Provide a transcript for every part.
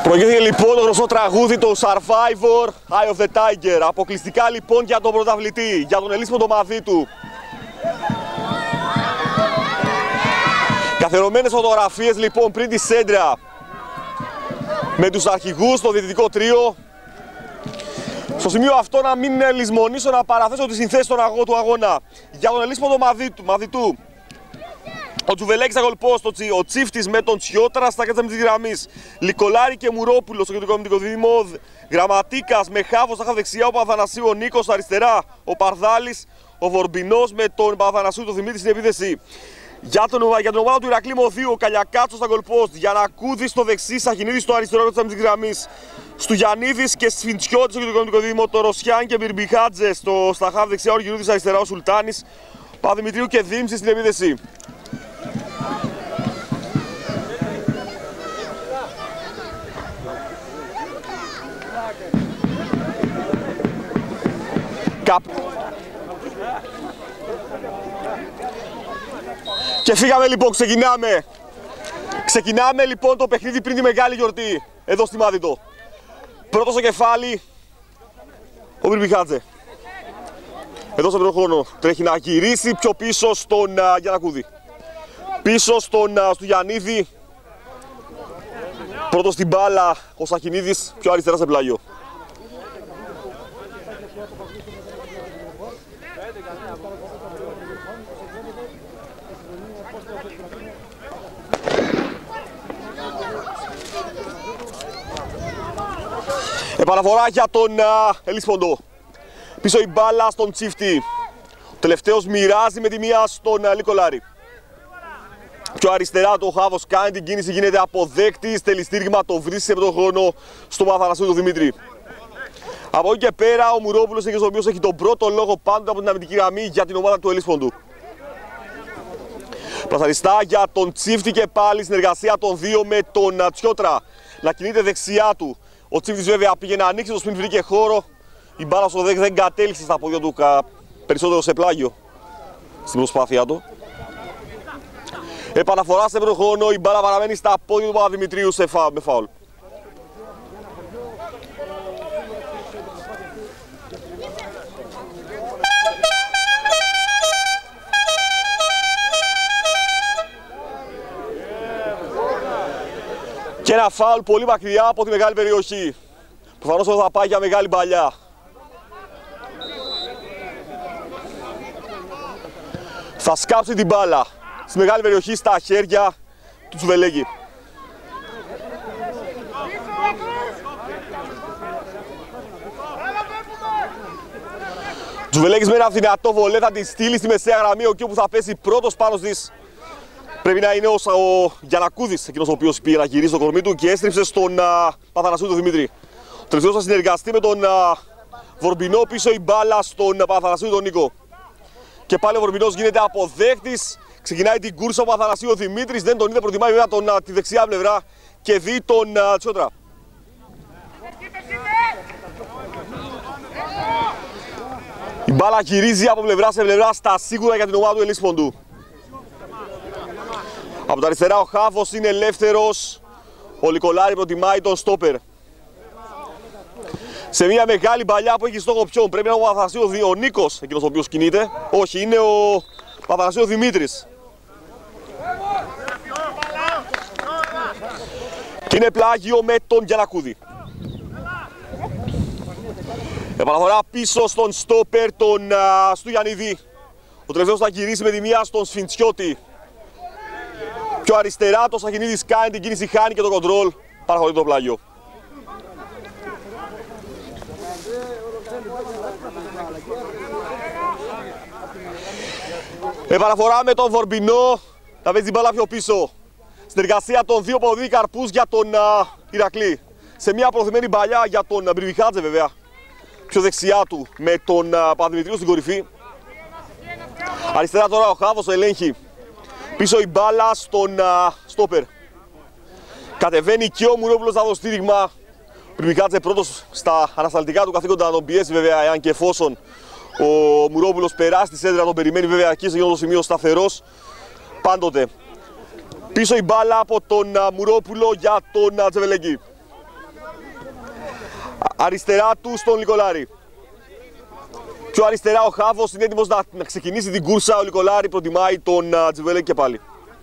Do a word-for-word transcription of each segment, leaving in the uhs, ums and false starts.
Προηγήθηκε λοιπόν το γνωστό τραγούδι, το Survivor Eye of the Tiger. Αποκλειστικά λοιπόν για τον πρωταθλητή, για τον Ελίσποντο Μαδίτου. Καθιερωμένες φωτογραφίες λοιπόν πριν τη σέντρα με τους αρχηγούς, το διαιτητικό τρίο. Στο σημείο αυτό να μην λησμονήσω να παραθέσω τη συνθέση του αγώνα. Για τον Ελίσποντο Μαδίτου, Μαδίτου. Ο Τζουβελέκης στα γκολπόστ, ο Τσίφτης με τον Τσιώτρα στα κέντρα της γραμμής. Λικολάρη και Μουρόπουλος στο κεντρικό αμυντικό δίδυμο. Γραμματίκας με Χάβο στα δεξιά, ο Παπαθανασίου, ο Νίκος αριστερά, ο Παρδάλης, ο Βορμπινός με τον Παπαθανασίου, τον Δημήτρη στην επίθεση. Για, τον, για την ομάδα του Ηρακλή Μοδίου, ο Καλιακάτσος στα γκολπόστ, Γιανακούδης στο δεξί, Σαχινίδης στο αριστερό της αμυντικής γραμμής. Στουγιαννίδης και Σφιντσιώτης στο κεντρικό αμυντικό δίδυμο, το Ρωσιάν και Μπιρμπιχάτζε στο στα χαφ δεξιά, ο Γυρούδης αριστερά, ο Σουλτάνης, Παπαδημητρίου και Δήμψης στην επίθεση. Και φύγαμε λοιπόν, ξεκινάμε. Ξεκινάμε λοιπόν το παιχνίδι πριν τη μεγάλη γιορτή, εδώ στη Μαδιτό. Πρώτο στο κεφάλι, ο Μπιρμπιχάτζε. Εδώ στον πρώτο χρόνο τρέχει να γυρίσει πιο πίσω στον uh, Γιανακούδη. Πίσω στον uh, Στουγιαννίδη. Πρώτο στην μπάλα ο Σαχινίδης, πιο αριστερά σε πλάγιο. Επαναφορά για τον uh, Ελίσποντο. Πίσω η μπάλα στον Τσίφτη. Ο τελευταίος μοιράζει με τη μία στον uh, Λικολάρη. Πιο αριστερά το Χάβος κάνει την κίνηση, γίνεται αποδέκτης. Τελιστήριγμα, το βρίσκει από τον χρόνο στον Παπαθανασίου του Δημήτρη. Από εκεί και πέρα ο Μουρόπουλος είναι ο οποίος έχει τον πρώτο λόγο πάντοτε από την αμυντική γραμμή για την ομάδα του Ελίσποντου. Πλασαριστά για τον Τσίφτη και πάλι συνεργασία των δύο με τον uh, Τσιώτρα. Να κινείται δεξιά του. Ο Τσίφτης βέβαια πήγε να ανοίξει το σπιν, βρήκε χώρο. Η μπάλα στο δέκ δεν κατέληξε στα πόδια του, περισσότερο σε πλάγιο στην προσπάθειά του. Επαναφορά σε πρώτο χρόνο, η μπάλα παραμένει στα πόδια του Παπαδημητρίου σε φα... με φάουλ. Και ένα φάουλ πολύ μακριά από τη μεγάλη περιοχή. Προφανώς εδώ θα πάει για μεγάλη μπαλιά. Θα σκάψει την μπάλα στη μεγάλη περιοχή στα χέρια του Τζουβελέκη. Τζουβελέκης με ένα δυνατό βολέ θα τη στείλει στη μεσαία γραμμή, εκεί όπου θα πέσει πρώτος πάνω της. Πρέπει να είναι ο, ο Γιανακούδης, εκείνος ο οποίος πήγε να γυρίσει το κορμί του και έστριψε στον uh, Παπαθανασίου του Δημήτρη. Ο τελευταίος θα συνεργαστεί με τον uh, Βορμπινό, πίσω η μπάλα στον uh, Παπαθανασίου τον Νίκο. Και πάλι ο Βορμπινός γίνεται αποδέκτης, ξεκινάει την κούρσα ο Παπαθανασίου ο Δημήτρης, δεν τον είδε, προτιμάει βέβαια τον, uh, τη δεξιά πλευρά και δει τον uh, Τσιώτρα. Η μπάλα γυρίζει από πλευρά σε πλευρά στα σίγουρα για την ομάδα του Ελίσποντου. Από τα αριστερά ο Χάβος είναι ελεύθερος, ο Λικολάρη προτιμάει τον στόπερ. Σε μια μεγάλη παλιά που έχει στόχο ποιον, πρέπει να είναι ο Παπαθανασίου ο Νίκος, εκείνος ο οποίος κινείται. Όχι, είναι ο Παπαθανασίου Δημήτρης. Και είναι πλάγιο με τον Γιανακούδη. Επαναφορά πίσω στον στόπερ τον uh, Στουγιαννίδη. Ο τελευταίος θα γυρίσει με τη μία στον Σφιντσιώτη. Πιο αριστερά το Σαχινίδης κάνει την κίνηση, χάνει και το κοντρόλ, παραχωρεί το πλάγιο. Επαναφορά με τον Βορμπινό, θα παίζει την μπάλα πιο πίσω. Συνεργασία των δύο ποδί καρπούς για τον uh, Ηρακλή. Σε μια προθυμένη μπαλιά για τον uh, Μπιρμπιχάτζε βέβαια. Πιο δεξιά του με τον uh, Παπαδημητρίου στην κορυφή. Αριστερά τώρα ο Χάβος ελέγχει. Πίσω η μπάλα στον uh, στόπερ. Κατεβαίνει και ο Μουρόπουλος να δώσει στήριγμα. Μπιρμπιχάτζε πρώτος στα ανασταλτικά του καθήκοντα να τον πιέσει βέβαια, εάν και εφόσον ο Μουρόπουλος περάσει τη σέντρα, τον περιμένει βέβαια εκεί σε αυτό το σημείο σταθερός πάντοτε. Πίσω η μπάλα από τον uh, Μουρόπουλο για τον uh, Τζεβελέκη. Αριστερά του στον Νικολάρη. Πιο αριστερά ο Χάβος είναι έτοιμος να, να ξεκινήσει την κούρσα. Ο Νικολάρη προτιμάει τον uh, Τζιβελέκη και πάλι.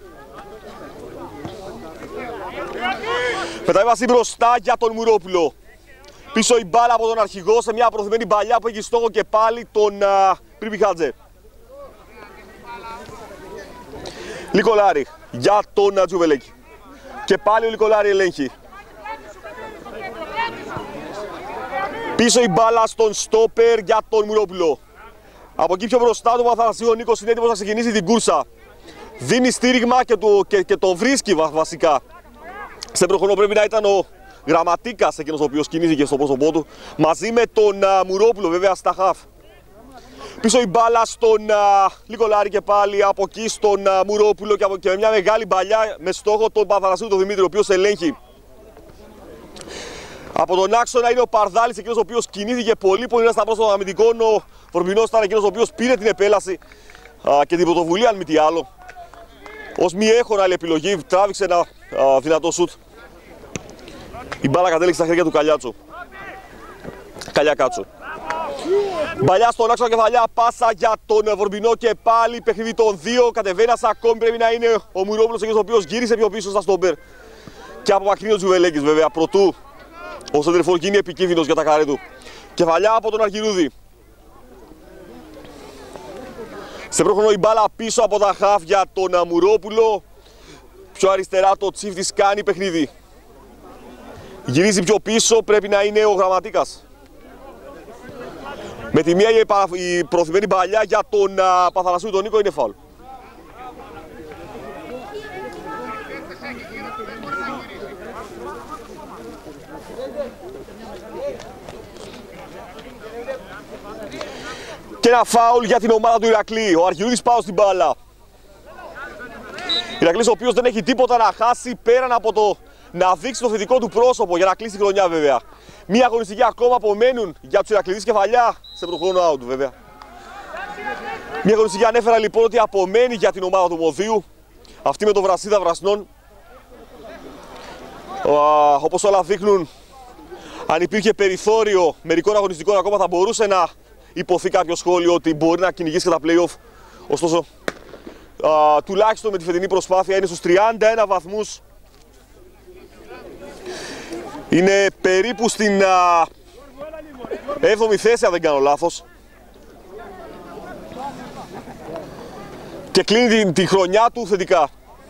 Μεταβίβαση μπροστά για τον Μουρόπουλο. Πίσω η μπάλα από τον αρχηγό σε μια προθυμένη παλιά που έχει στόχο και πάλι τον uh, Πριμπιχάτζε. Νικολάρη για τον uh, Τζιβελέκη. Και πάλι ο Νικολάρη ελέγχει. Πίσω η μπάλα στον στόπερ για τον Μουρόπουλο. Από εκεί πιο μπροστά του Παθανασίου ο Νίκος είναι έτοιμος να ξεκινήσει την κούρσα. Δίνει στήριγμα και το, και, και το βρίσκει βασικά. Σε προχρόνο πρέπει να ήταν ο Γραμματίκας εκείνος ο οποίος κινήθηκε στο πρόσωπό του. Μαζί με τον uh, Μουρόπουλο βέβαια στα χαφ. Πίσω η μπάλα στον uh, Νικολάρη και πάλι από εκεί στον uh, Μουρόπουλο και, από, και με μια μεγάλη παλιά με στόχο τον Παθανασίου τον Δημήτρη ο οποίος ελέγχει. Από τον άξονα είναι ο Παρδάλης, εκείνος ο οποίος κινήθηκε πολύ πολύ στα πρόσωπα των αμυντικών. Ο Φορμπινός ήταν εκείνος ο οποίος πήρε την επέλαση α, και την πρωτοβουλία, αν μη τι άλλο. Ως μη έχονα άλλη επιλογή, τράβηξε ένα α, δυνατό σουτ. Η μπάλα κατέληξε στα χέρια του Καλιάτσο. Καλιακάτσο. Μπαλιά στον άξονα κεφαλιά, πάσα για τον Βορμπινό και πάλι παιχνίδι των δύο. Κατεβαίνει ένας ακόμη, πρέπει να είναι ο Μουρόπουλος, εκείνος ο οποίος γύρισε πιο πίσω στα στόμπερ. Και απομακρύνει ο Τζιβελέκης βέβαια, πρωτού ο σεντερφόρ γίνει επικίνδυνος για τα καρέ του. Κεφαλιά από τον Αργυρούδη. Σε πρόχρονο η μπάλα πίσω από τα χαφ για τον Μουρόπουλο. Πιο αριστερά το Τσίφτης κάνει παιχνίδι. Γυρίζει πιο πίσω, πρέπει να είναι ο Γραμματίκας. Με τη μία η προθυμένη παλιά για τον Παθανασίου τον Νίκο είναι φάουλ. Και ένα φάουλ για την ομάδα του Ηρακλή. Ο Αργυρούδης πάω στην μπάλα. Ηρακλής ο οποίος δεν έχει τίποτα να χάσει πέραν από το να δείξει το θετικό του πρόσωπο για να κλείσει τη χρονιά βέβαια. Μία αγωνιστική ακόμα απομένουν για τους Ηρακλήδες κεφαλιά σε προχρόνο out βέβαια. Μία αγωνιστική ανέφερα λοιπόν ότι απομένει για την ομάδα του Μοδίου. Αυτή με το Βρασίδα Βρασνών. Όπως όλα δείχνουν, αν υπήρχε περιθώριο μερικών αγωνιστικών ακόμα θα μπορούσε να υποθεί κάποιο σχόλιο ότι μπορεί να κυνηγήσει και τα play-off. Ωστόσο, α, τουλάχιστον με τη φετινή προσπάθεια είναι στους τριάντα ένα βαθμούς. Είναι περίπου στην α, έβδομη θέση αν δεν κάνω λάθος. Και κλείνει την, την χρονιά του θετικά.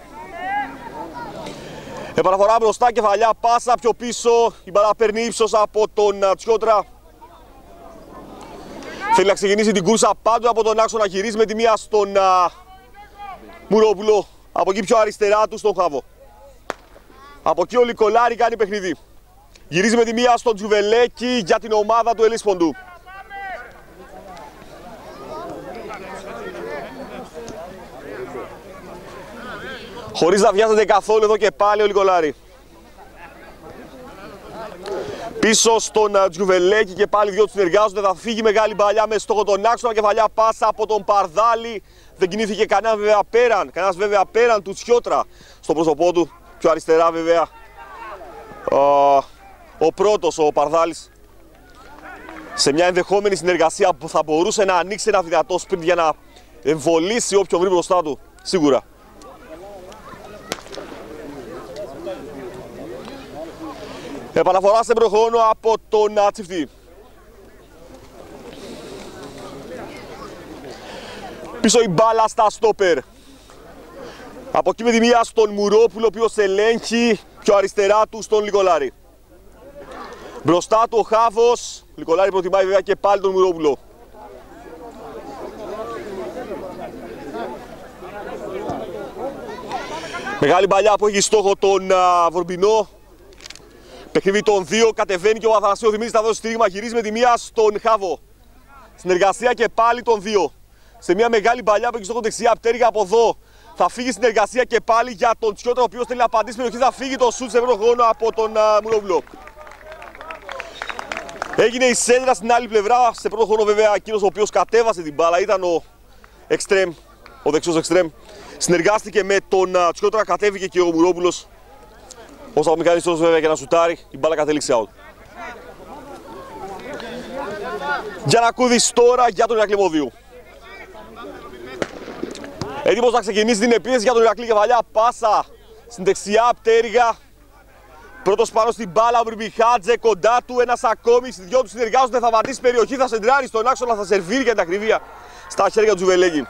Επαναφορά μπροστά, κεφαλιά, πάσα πιο πίσω. Η μπαλά παίρνει ύψος από τον α, Τσιότρα. Θέλει να ξεκινήσει την κούρσα πάντοτε από τον άξονα, γυρίζει με τη μία στον α, Μουρόπουλο. Από εκεί πιο αριστερά του στον Χάβο. Από εκεί ο Νικολάρη κάνει παιχνίδι. Γυρίζει με τη μία στον Τζιβελέκη για την ομάδα του Ελίσποντου. Χωρίς να βιάζεται καθόλου εδώ και πάλι ο Νικολάρη. Πίσω στον Τζιβελέκη και πάλι δυο του συνεργάζονται. Θα φύγει μεγάλη μπαλιά με στόχο τον άξονα. Κεφαλιά πάσα από τον Παρδάλη. Δεν κινήθηκε κανένα βέβαια πέραν. Κανένας βέβαια πέραν του Τσιότρα στο πρόσωπό του. Πιο αριστερά βέβαια ο, ο πρώτος, ο Παρδάλης. Σε μια ενδεχόμενη συνεργασία που θα μπορούσε να ανοίξει ένα δυνατό σπριντ για να εμβολήσει όποιον βρει μπροστά του. Σίγουρα. Επαναφορά σε προχρόνο από τον Τσιφτή. Πίσω η μπάλα στα στόπερ. Από εκεί με τη μία στον Μουρόπουλο, ο οποίος ελέγχει πιο αριστερά του στον Νικολάρη. Μπροστά του ο Χάβος. Ο Νικολάρη προτιμάει βέβαια και πάλι τον Μουρόπουλο. Μεγάλη παλιά που έχει στόχο τον uh, Βορμπινό. Παιχνίδι των δύο, κατεβαίνει και ο Αθανασίου Δημήτρης θα δώσει στήριγμα, γυρίζει με τη μία στον Χάβο. Συνεργασία και πάλι των δύο. Σε μια μεγάλη παλιά που έχει στόχο δεξιά, πτέρυγα από εδώ. Θα φύγει συνεργασία και πάλι για τον Τσιότρα, ο οποίος θέλει να απαντήσει περιοχή. Θα φύγει το σουτ σε ευρώ χρόνο από τον uh, Μουρόπουλο. Έγινε η σέντρα στην άλλη πλευρά. Σε πρώτο χρόνο βέβαια εκείνος ο οποίος κατέβασε την μπάλα ήταν ο εξτρέμ, ο δεξιός εξτρέμ. Συνεργάστηκε με τον uh, Τσιότρα, κατέβηκε και ο Μουρόπουλος. Όσο από μηχανιστός βέβαια και να σουτάρει, η μπάλα κατέληξε out. Γιαννακούδης τώρα για τον Ηρακλή Μοδίου. Έτοιμος να ξεκινήσει την επίθεση για τον Ηρακλή. Κεφαλιά πάσα στην δεξιά πτέρυγα. Πρώτος πάνω στην μπάλα, ο Μπιμπιχάτζε κοντά του, ένας ακόμη, οι δυο του συνεργάζονται, θα βατήσει περιοχή, θα σεντράρει στον άξονα, θα σερβίρει για την ακρίβεια στα χέρια του Τζουβελέγη.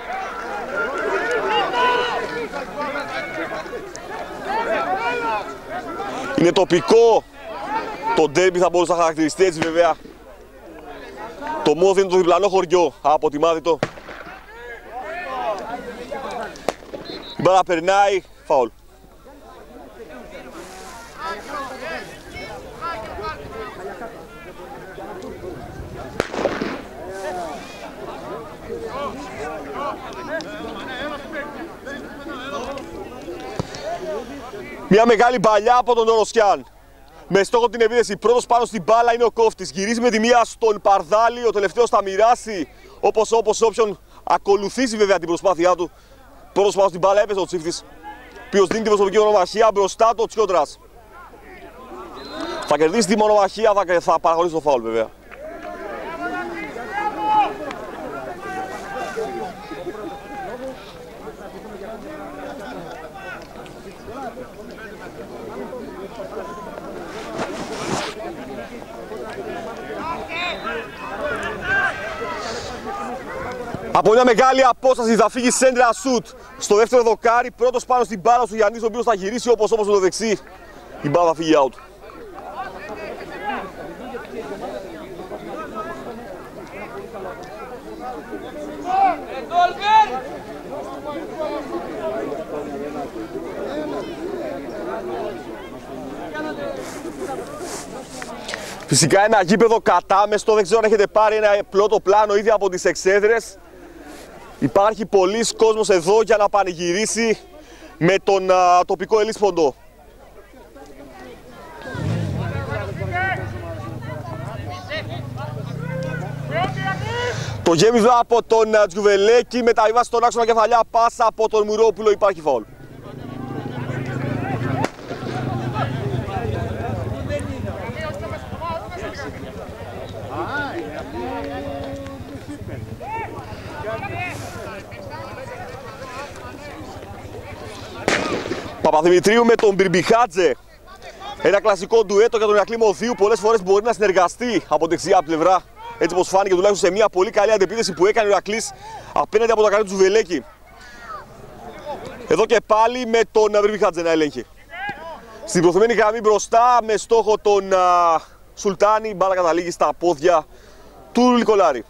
Είναι τοπικό το ντέρμπι, θα μπορούσε να χαρακτηριστεί έτσι βέβαια. Το Μόδι είναι το διπλανό χωριό από τη Μάδιτο. Η μπάλα περνάει, φάουλ. Μια μεγάλη παλιά από τον Ρωσιάν. Με στόχο την επίθεση, πρώτος πάνω στην μπάλα είναι ο Κόφτης. Γυρίζει με τη μία στον Παρδάλη, ο τελευταίος θα μοιράσει όπως όπως όποιον ακολουθήσει βέβαια την προσπάθειά του. Πρώτος πάνω στην μπάλα έπαιζε ο Τσίφτης, οποίος δίνει την προσωπική μονομαχία μπροστά του ο Τσιόντρας. Θα κερδίσει τη μονομαχία, θα, θα παραχωρήσει το φάουλ βέβαια. Από μια μεγάλη απόσταση θα φύγει σέντρα σουτ στο δεύτερο δοκάρι. Πρώτος πάνω στην μπάλα του Γιάννης, ο οποίος θα γυρίσει όπως όπως το δεξί. Η μπάλα θα φύγει out. Φυσικά ένα γήπεδο κατάμεστο, δεν ξέρω αν έχετε πάρει ένα πλώτο πλάνο ήδη από τις εξέδρες. Υπάρχει πολλής κόσμος εδώ για να πανηγυρίσει με τον α, τοπικό Ελίσποντο. Το γέμιζο από τον Τζουβελέκη, μεταβίβαση στον άξονα κεφαλιά, πάσα από τον Μουρόπουλο, υπάρχει φάουλ. Παπαδημητρίου με τον Μπιμπιχάτζε. Ένα κλασικό ντουέτο για τον Ηρακλή Μοδίου. Πολλές φορές μπορεί να συνεργαστεί από δεξιά πλευρά. Έτσι πως φάνηκε τουλάχιστον σε μια πολύ καλή αντεπίθεση που έκανε ο Ηρακλής απέναντι από το καρέ του Τζουβελέκη. Εδώ και πάλι με τον Μπιμπιχάτζε να ελέγχει. Στην προθυμένη γραμμή μπροστά με στόχο τον α, Σουλτάνη. Η μπάλα καταλήγει στα πόδια του Λικολάρη.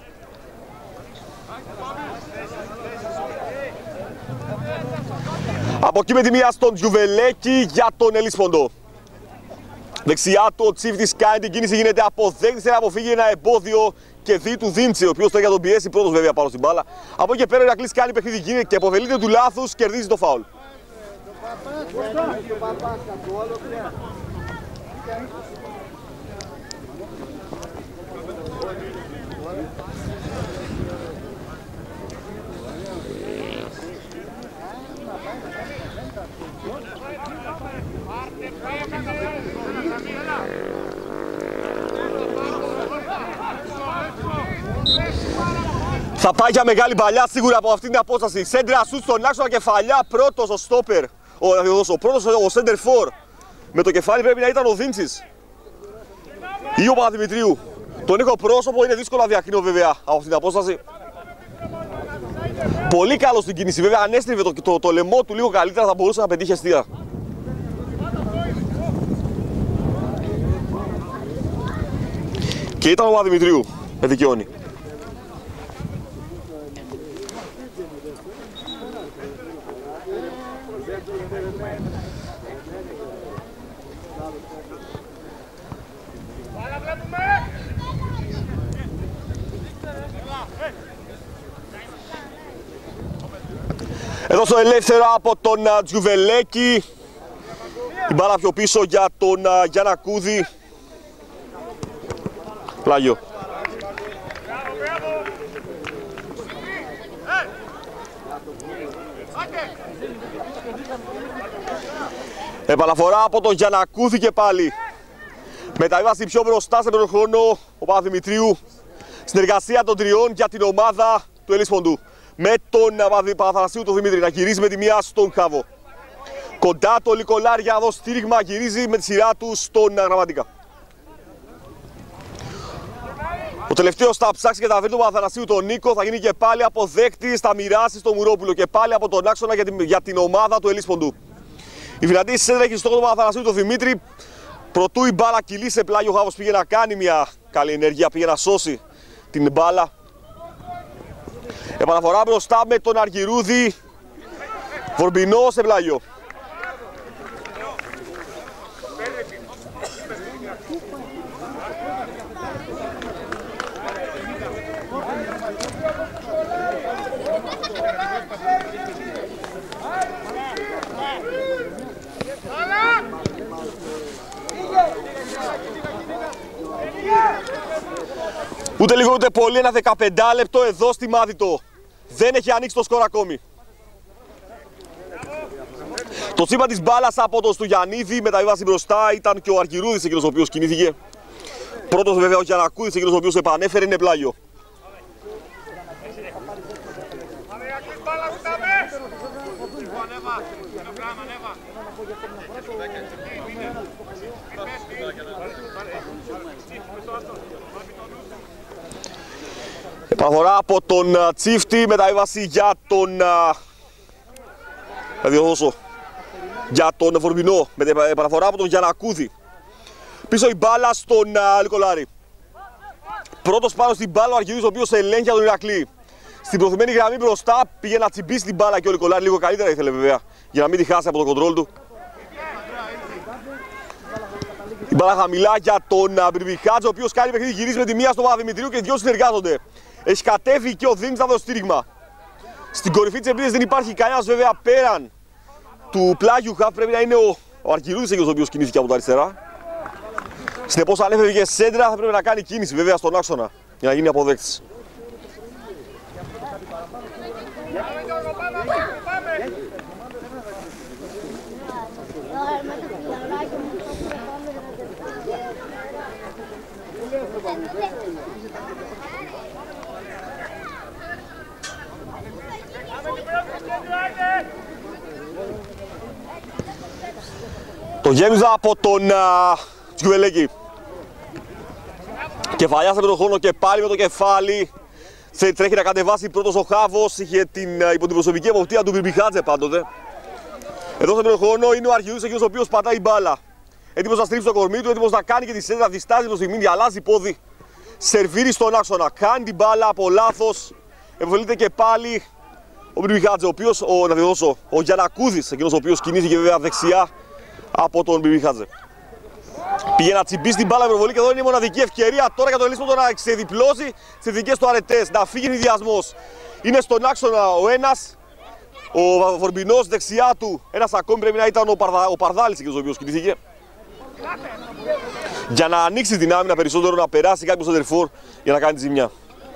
Από εκεί με τη μία στον Τζουβελέκη για τον Ελίσποντο. Δεξιά του ο Τσίφτης κάνει την κίνηση, γίνεται αποδέκτης, θέλει να αποφύγει ένα εμπόδιο και δει του Δήμτσε, ο οποίος θέλει να τον πιέσει πρώτος βέβαια πάνω στην μπάλα. Από εκεί και πέρα ο Ηρακλής κάνει παιχνίδι και αποφελείται του λάθους, κερδίζει το φάουλ. Θα πάει για μεγάλη παλιά σίγουρα από αυτήν την απόσταση. Σέντρα σουτ στον άξονα κεφαλιά, πρώτος ο στόπερ. Ο, ο πρώτος ο σέντερ φορ. Με το κεφάλι πρέπει να ήταν ο Δήμτσης ή ο Παπαδημητρίου. Τον έχω πρόσωπο, είναι δύσκολο να διακρίνω βέβαια από αυτήν την απόσταση. Πολύ καλό στην κίνηση, βέβαια αν έστριβε το, το, το λαιμό του λίγο καλύτερα θα μπορούσε να πετύχει αστεία. Και ήταν ο Παπαδημητρίου, με δικαιώνει. Εδώ στο ελεύθερο από τον Τζουβελέκη. Η μπάλα πιο πίσω για τον Γιαννακούδη. Πλάγιο. Επαναφορά από τον Γιαννακούδη και πάλι. Μεταβίβαση πιο μπροστά σε τον χρόνο ο Παπαδημητρίου. Συνεργασία των τριών για την ομάδα του Ελίσποντου. Με τον Παπαθανασίου τον Δημήτρη να γυρίζει με τη μία στον Χάβο. Κοντά το Λικολάρη για να δώσει στήριγμα, γυρίζει με τη σειρά του στον Γραμματικά. Ο τελευταίος θα ψάξει και θα βρει τον Παπαθανασίου τον Νίκο, θα γίνει και πάλι αποδέκτης, θα μοιράσει στο Μουρόπουλο και πάλι από τον άξονα για την, για την ομάδα του Ελίσποντου. Η δυνατή σέντρα έχει στόχο τον Παπαθανασίου τον Δημήτρη. Προτού η μπάλα κυλεί σε πλάγιο, ο Χάβος πήγε να κάνει μια καλή ενέργεια, πήγε να σώσει την μπάλα. Επαναφορά μπροστά με τον Αργυρούδη. Βορμπινό σε πλάγιο. Ούτε λίγο ούτε πολύ, ένα δεκαπέντε λεπτό εδώ στη Μάδιτο. Δεν έχει ανοίξει το σκορ ακόμη. Το τσίπα της μπάλας από τον Στουγιαννίδη, μεταβίβαση μπροστά ήταν και ο Αργυρούδης εκείνος ο οποίος κινήθηκε. Πρώτος βέβαια ο Γιαννακούδης εκείνος ο οποίος επανέφερε, είναι πλάγιο. Επαναφορά από τον Τσίφτη, μεταβίβαση για τον... Θα διορθώσω. Για τον Βορμπινό, με επαναφορά από τον Γιαννακούδη. Πίσω η μπάλα στον Λικολάρη. Πρώτος πάνω στην μπάλα ο Αργυρούδης ο οποίος ελέγχει για τον Ηρακλή. Στην προθυμένη γραμμή μπροστά πήγε να τσιμπήσει την μπάλα και ο Λικολάρη λίγο καλύτερα ήθελε βέβαια για να μην τη χάσει από το κοντρόλ του. Η μπάλα χαμηλά για τον Μπιρμπιχάτζο ο οποίος κάνει παιχνίδι, γυρίζει με τη μία στον Παπαδημητρίου και οι δυο συνεργάζονται. Έχει κατέβει και ο Δήμης να δώσει στήριγμα. Στην κορυφή της επίθεσης δεν υπάρχει κανένας βέβαια πέραν του πλάγιου χαφ, πρέπει να είναι ο, ο Αργυρούδης εκείνος ο οποίος κινήθηκε από τα αριστερά. Συνεπώς αν έφευγε σέντρα θα πρέπει να κάνει κίνηση βέβαια στον άξονα για να γίνει αποδέκτης. Το γέμιζα από τον Τσιουβελέκη. Κεφαλιάσε με τον χρόνο και πάλι με το κεφάλι. Τρέχει να κατεβάσει πρώτος ο Χάβος, είχε την, υπό την προσωπική εποπτεία του Μπιρμπιχάτζε πάντοτε. Εδώ σε τον χρόνο είναι ο Αργυρούδης εκείνος ο οποίος πατάει μπάλα. Έτοιμος να στρίψει το κορμί του, έτοιμος να κάνει και τη σέντρα, διστάζει προς τη μήνυ, αλλάζει πόδι. Σερβίρει στον άξονα, κάνει την μπάλα από λάθος. Εμφελείται και πάλι ο Μπιρμπιχάτζε, ο οποίος, ο, να διορθώσω, ο Γιαννακούδης, εκείνος ο οποίος κινήθηκε βέβαια δεξιά από τον Μπιρμπιχάτζε. Πήγε να τσιμπήσει την μπάλα με προβολή και εδώ είναι η μοναδική ευκαιρία τώρα για το Ελίσποντο να ξεδιπλώσει τις δικές του αρετές, να φύγει ενδιασμός. Είναι στον άξονα ο ένας, ο Βορμπινός δεξιά του, ένας ακόμη πρέπει να ήταν ο, Παρδα, ο Παρδάλης εκείνος ο οποίος κινήθηκε. Για να ανοίξει την άμυνα περισσότερο, να περάσει κάποιος σεντερφόρ για να κάνει τη ζημιά.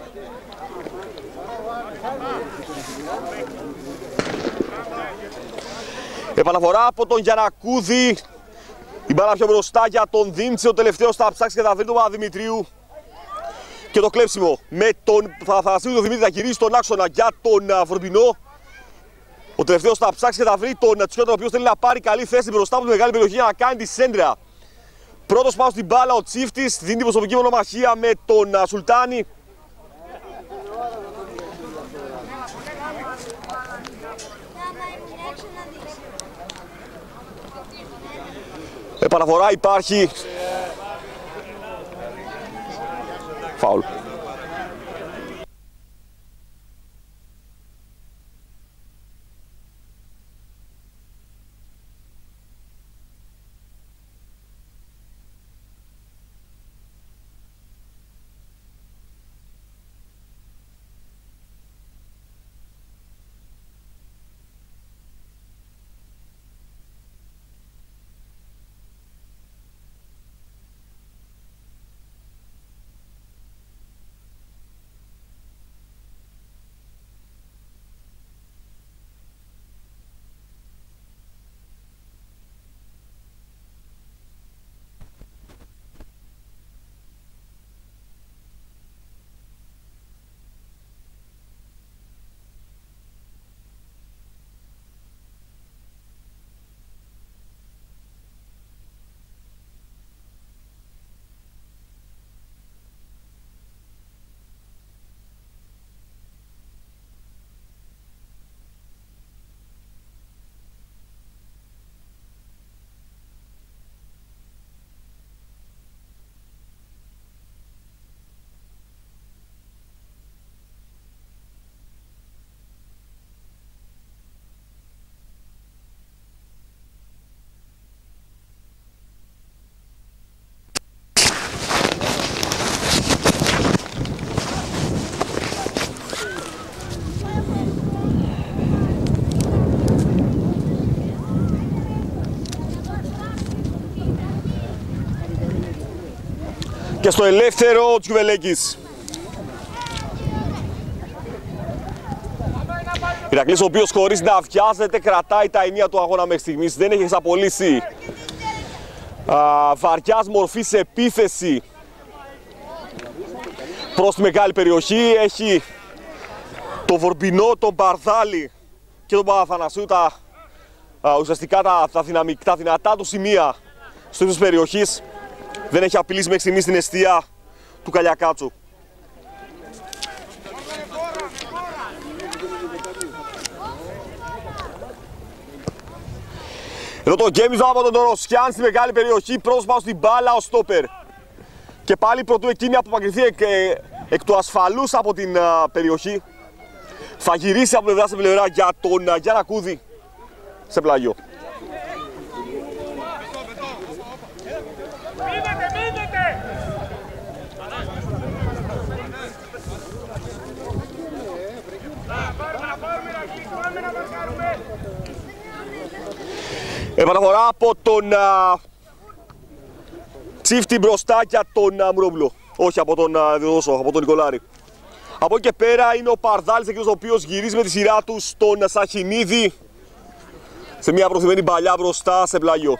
Επαναφορά από τον Γιαννακούδη. Η μπάλα πιο μπροστά για τον Δήμτσε, ο τελευταίος θα ψάξει και θα βρει τον Παπαδημητρίου. Και το κλέψιμο με τον Παπαθανασίου τον Δημήτρη θα γυρίσει στον άξονα για τον Βορμπινό. Ο τελευταίος θα ψάξει και θα βρει τον Τσιότα, ο οποίος θέλει να πάρει καλή θέση μπροστά από τη μεγάλη περιοχή για να κάνει τη σέντρα. Πρώτος πάνω στην μπάλα ο Τσίφτης, δίνει την προσωπική μονομαχία με τον Σουλτάνη. Επαναφορά υπάρχει. Φάουλ. Και στο ελεύθερο ο Τσιουβελέκης. Ηρακλής, ο οποίος χωρίς να βιάζεται κρατάει τα ενία του αγώνα μέχρι στιγμής. Δεν έχει εξαπολύσει α, βαριάς μορφής επίθεση προς τη μεγάλη περιοχή. Έχει το Βορμπινό, τον Μπαρδάλη και τον Παπαθανασίου τα, α, ουσιαστικά τα, τα, δυναμικ, τα δυνατά του σημεία στο ύψος της περιοχής. Δεν έχει απειλήσει μέχρι στιγμής την εστία του Καλιακάτσου. Εδώ το γκέμιζο από τον Ρωσιάν στη μεγάλη περιοχή, πρώτος πάω στην μπάλα ο στόπερ. Και πάλι πρωτού εκείνη απομακρυνθεί εκ, εκ του ασφαλούς από την uh, περιοχή. Θα γυρίσει από πλευρά σε πλευρά για τον uh, Γιάννα Κούδη σε πλάγιο. Επαναφορά από τον uh, Τσίφτη μπροστά για τον uh, Μουρόπουλο. Όχι από τον uh, Διοδόσο, από τον Νικολάρη. Από εκεί και πέρα είναι ο Παρδάλης, εκείνος ο οποίος γυρίζει με τη σειρά του στον uh, Σαχινίδη σε μια προθυμένη παλιά μπροστά σε πλάγιο.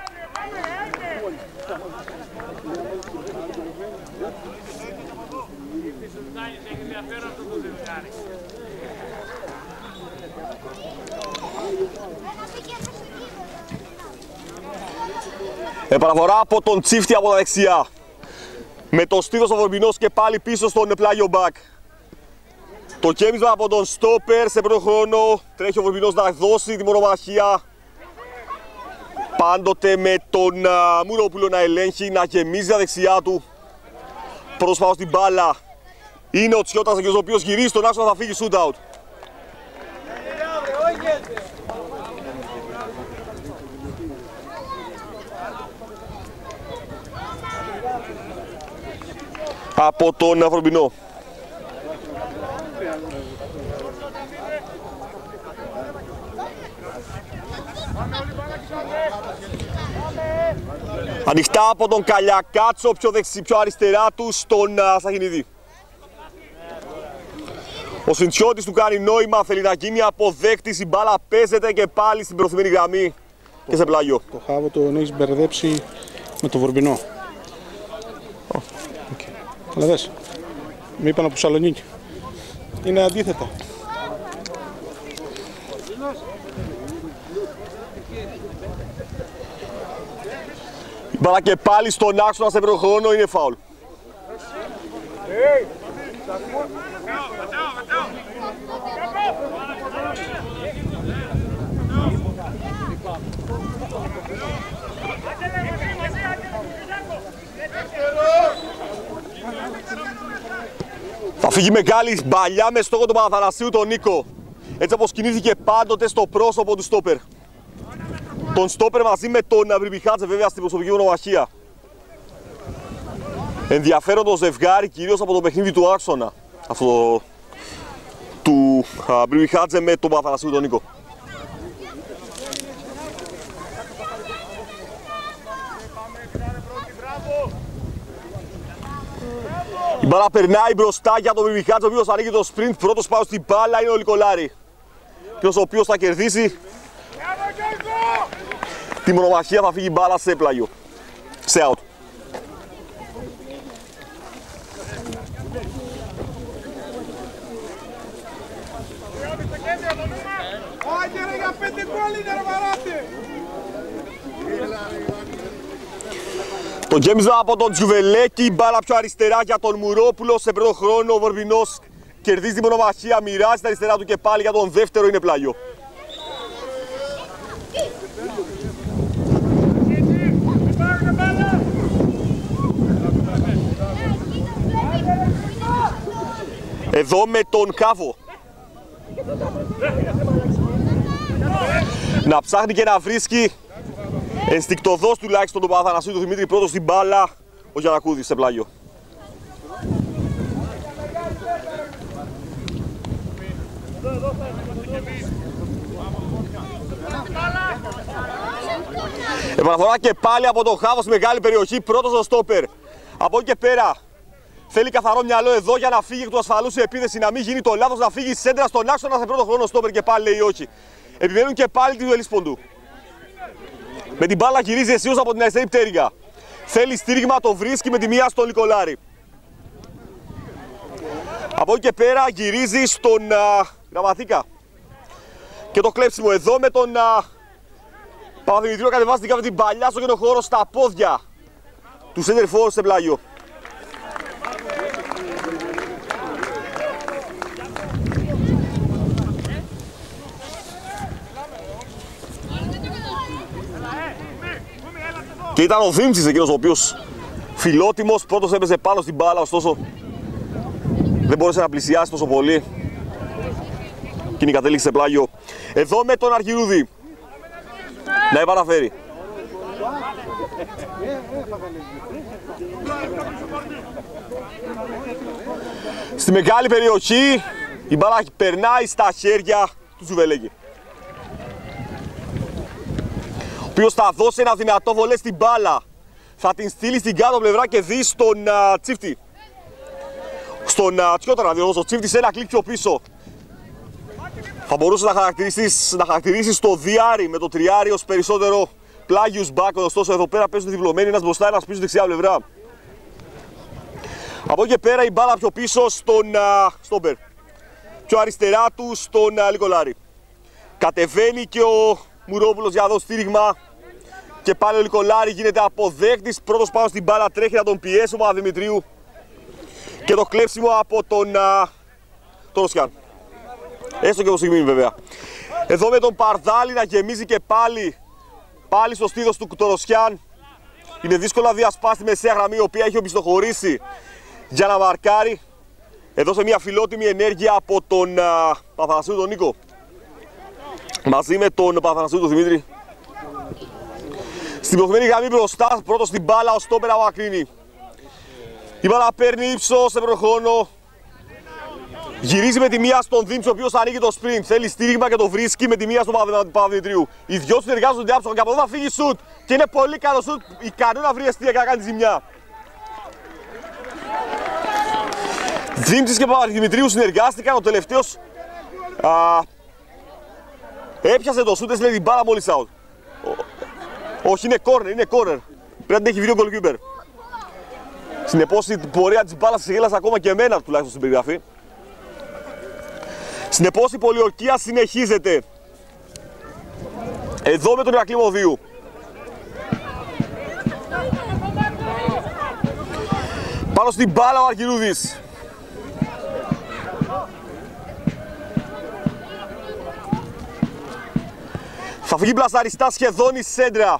Επαναφορά από τον Τσίφτη από τα δεξιά. Με το στήθος ο Βορμπινός και πάλι πίσω στον πλάγιο μπακ. Το κέμισμα από τον στόπερ σε πρώτο χρόνο. Τρέχει ο Βορμπινός να δώσει τη μονομαχία. Πάντοτε με τον uh, Μουρόπουλο να ελέγχει, να γεμίζει τα δεξιά του. Πρώτος πάω στην μπάλα. Είναι ο Τσιώτας ο οποίος γυρίζει στον άξονα, θα φύγει shoot out. Από τον Βορμπινό. Ανοιχτά από τον Καλιακάτσο, πιο, δεξι, πιο αριστερά του στον uh, Σαχινίδη. Ο Συντσιώτης του κάνει νόημα, θέλει να γίνει αποδέκτης, η μπάλα παίζεται και πάλι στην προθυμένη γραμμή το, και σε πλάγιο. Το Χάβο τον έχεις μπερδέψει με το Βορμπινό. Oh, okay. Αλλά δες, με είπαν από Σαλονίκη. Είναι αντίθετα. Η μπάλα και πάλι στον άξονα σε πρώτο χρόνο, είναι φάουλ. Θα φύγει μεγάλη μπαλιά με στόχο του Παπαθανασίου τον Νίκο. Έτσι όπως κινήθηκε πάντοτε στο πρόσωπο του στόπερ. Τον στόπερ μαζί με τον Μπριμπιχάτζε βέβαια στην προσωπική μονομαχία. Ενδιαφέρον το ζευγάρι κυρίως από το παιχνίδι του άξονα. Αυτό του Μπριμπιχάτζε με τον Παπαθανασίου τον Νίκο. Η μπάλα περνάει μπροστά για τον Μπριμπιχάτζε, ο οποίος ανοίγει το sprint. Πρώτος πάω στην μπάλα είναι ο Λικολάρη. Ποιος ο οποίος θα κερδίσει τη μονομαχία, θα φύγει μπάλα σε πλάγιο. Σε out. Το γέμισμα από τον Τζουβελέκη, μπάλα πιο αριστερά για τον Μουρόπουλο. Σε πρώτο χρόνο ο Βορμπινός κερδίζει τη μονομαχία, μοιράζει τα αριστερά του και πάλι για τον δεύτερο είναι πλάγιο. Εδώ με τον Κάβο. Να ψάχνει και να βρίσκει ενστικτωδώς τουλάχιστον τον Παπαθανασίου του Δημήτρη, πρώτος στην μπάλα ο Γιαννακούδης σε πλάγιο. Επαναφορά και πάλι από τον Χάβο στη μεγάλη περιοχή, πρώτος ο στόπερ. Από εκεί και πέρα θέλει καθαρό μυαλό εδώ για να φύγει εκ του ασφαλού η επίθεση, να μην γίνει το λάθος να φύγει σέντρα στον άξονα σε πρώτο χρόνο. Στόπερ και πάλι λέει όχι. Επιμένουν και πάλι του Ελίσποντου. Με την μπάλα γυρίζει αισίως από την αριστερή πτέρυγα. Θέλει στήριγμα, το βρίσκει με τη μία στον Νικολάρη. Από εκεί και πέρα γυρίζει στον uh, Γραμματίκα. Και το κλέψιμο εδώ με τον uh, Παπαδημητρίου κατεβάζει την κάβη την παλιά στο κενό χώρο στα πόδια του center forward σε πλάγιο. Και ήταν ο Δήμτσης εκείνος ο οποίος φιλότιμος, πρώτος έπαιζε πάνω στην μπάλα, ωστόσο δεν μπόρεσε να πλησιάσει τόσο πολύ. Εκείνη κατέληξε σε πλάγιο. Εδώ με τον Αρχιρούδη να επαναφέρει. Στη μεγάλη περιοχή η μπάλα περνάει στα χέρια του Τζουβελέκη, ο οποίος θα δώσει ένα δυνατό βολέ στην μπάλα. Θα την στείλει στην κάτω πλευρά και δει στον uh, Τσίφτη. Στον uh, Τσιότερα, διότι ο Τσίφτης ένα κλικ πιο πίσω. Θα μπορούσε να χαρακτηρίσει, να χαρακτηρίσει το διάρι με το τριάρι ως περισσότερο πλάγιους μπάκ. Ωστόσο εδώ πέρα παίζουν διβλωμένοι, ένας μπροστά, ένας πίσω δεξιά πλευρά. Από εκεί και πέρα η μπάλα πιο πίσω στον uh, Στόμπερ. Πιο αριστερά του στον uh, Λικολάρη. Κατεβαίνει και ο Μουρόπουλος για εδώ στήριγμα. Και πάλι ο Λικολάρη γίνεται αποδέκτης. Πρώτος πάνω στην μπάλα, τρέχει να τον πιέσει ο Παπαδημητρίου. Και το κλέψιμο από τον, uh, τον Ρωσιάν. Έστω και το στιγμή βέβαια. Εδώ με τον Παρδάλη να γεμίζει και πάλι, πάλι στο στήθος του Ρωσιάν. Είναι δύσκολο να διασπάσει τη μεσαία γραμμή, η οποία έχει οπισθοχωρήσει για να μαρκάρει. Εδώ σε μια φιλότιμη ενέργεια από τον uh, Παπαθανασίου τον Νίκο. Μαζί με τον Παπαθανασίου τον Δημήτρη. Στην προηγουμένη γραμμή μπροστά, πρώτος στην μπάλα, ο Στόπερ απομακρύνει. Η μπάλα παίρνει ύψος σε προχρόνο. Γυρίζει με τη μία στον Δήμψη, ο οποίος ανοίγει το sprint. Θέλει στήριγμα και το βρίσκει με τη μία στον Παπαδημητρίου. Οι δυο του συνεργάζονται άψογα και από εδώ θα φύγει σουτ. Και είναι πολύ καλό σουτ, ικανό να βρει αιστεία και να κάνει τη ζημιά. Δήμψης και Παπαδημητρίου συνεργάστηκαν, ο τελευταίος α, έπιασε το σουτ, έστειλε την μπάλα μόλις out. Όχι, είναι corner, είναι corner. Πρέπει να την έχει βρει ο goalkeeper. Συνεπώς η πορεία της μπάλας γέλασε ακόμα και εμένα τουλάχιστον στην περιγραφή. Συνεπώς η πολιορκία συνεχίζεται. Εδώ με τον Ηρακλή Μοδίου. Πάνω στην μπάλα ο Αρχιρούδης. Θα φύγει μπλασαριστά σχεδόν η σέντρα.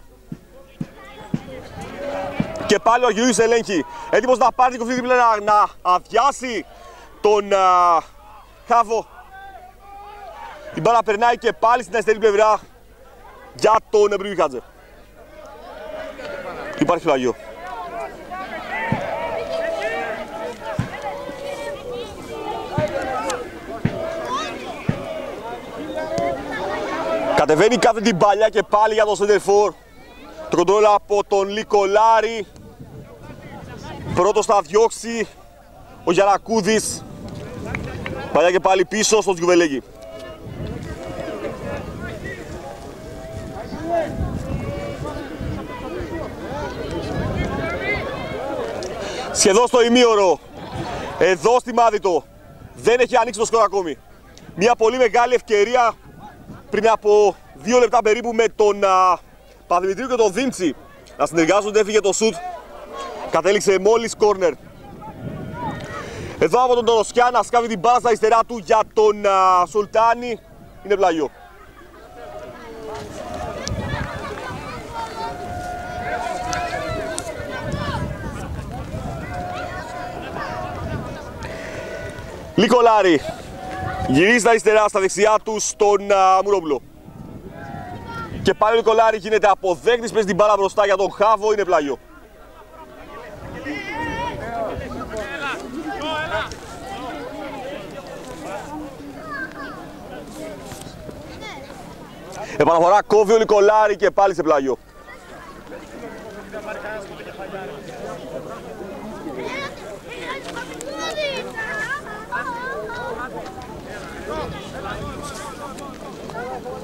Και πάλι ο Αρχιρούδης ελέγχει. Έτοιμος να πάρει την κοφτή δίπλα να, να αδειάσει τον uh, Χάβο. Η μπάλα περνάει και πάλι στην αριστερή πλευρά για τον Εμπρίου Χάτζερ. Υπάρχει φλαγιό. Κατεβαίνει κάθε την παλιά και πάλι για τον center for. Το κοντρόλ από τον Λικολάρη. Πρώτος θα διώξει ο Γιανακούδης. Παλιά και πάλι πίσω στον Τζουβελέγη. Σχεδόν στο ημίωρο. Εδώ στη Μάδιτο. Δεν έχει ανοίξει το σκορ ακόμη. Μια πολύ μεγάλη ευκαιρία πριν από δύο λεπτά περίπου με τον Παπαδημητρίου και τον Δήμτσι να συνεργάζονται, έφυγε το σουτ. Κατέληξε μόλις κόρνερ. Εδώ από τον Τωροσιά να σκάβει την μπάλα στα αριστερά του για τον α, Σουλτάνη. Είναι πλαγιό. Λικολάρη. Γυρίζει στα αριστερά, στα δεξιά του στον α, Μουρόπουλο. Και πάλι ο Λικολάρη γίνεται αποδέκτης, παίζει την μπάλα μπροστά για τον Χάβο, είναι πλάγιο. Επαναφορά κόβει ο Λικολάρη και πάλι σε πλάγιο.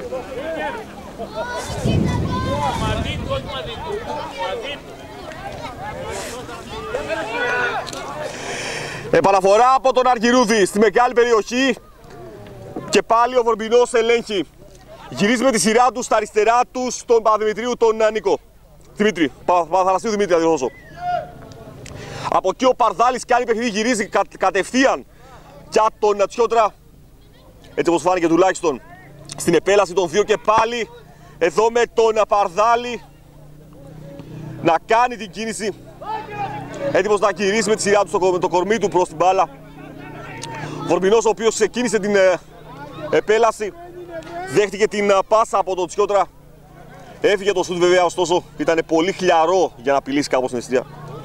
Επαναφορά από τον Αργυρούδη στη μεγάλη περιοχή και πάλι ο Βορμπινός ελέγχει. Γυρίζει με τη σειρά του στα αριστερά του στον Παπαδημητρίου τον Νίκο. Δημήτρη, Παπαθανασίου Δημήτρη, να διορθώσω. Από εκεί ο Παρδάλης κάνει παιχνίδι, γυρίζει κα, κατευθείαν για τον Τσιότρα. Έτσι όπως φάνηκε τουλάχιστον στην επέλαση των δύο και πάλι εδώ με τον Παρδάλη να κάνει την κίνηση. Έτοιμος να γυρίσει με τη σειρά του στο, με το κορμί του προς την μπάλα. Βορμπινός ο οποίος ξεκίνησε την ε, επέλαση. Δέχτηκε την ε, πάσα από τον Τσιότρα. Έφυγε το σουτ βέβαια, ωστόσο ήταν πολύ χλιαρό για να απειλήσει κάπως την αιστεία.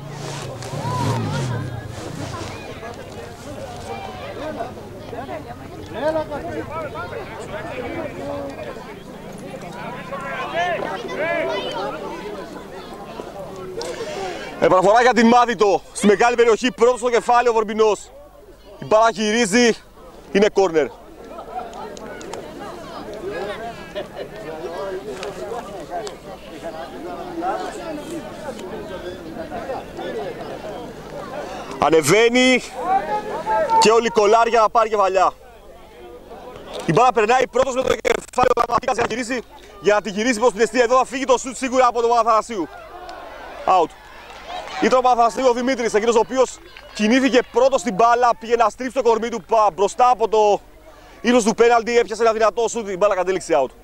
Επαναφορά για την Μάδιτο στη μεγάλη περιοχή, πρώτος στο κεφάλι ο Βορμπινός. Η μπάλα γυρίζει, είναι κόρνερ. Ανεβαίνει και ο Λικολάρ για να πάρει κεφαλιά. Η μπάλα περνάει πρώτος με το κεφάλι ο Γραμματίκας για να γυρίσει, για να τη γυρίσει προς την αιστεία. Εδώ θα φύγει το σουτ σίγουρα από τον Παπαθανασίου. Out. Ήταν ο Παπαθανασίου ο Δημήτρης, εκείνος ο οποίος κινήθηκε πρώτος στην μπάλα, πήγε να στρίψει το κορμί του μπροστά από το ύψος του πέναλτι, έπιασε ένα δυνατό σουτ, η μπάλα κατέληξε out.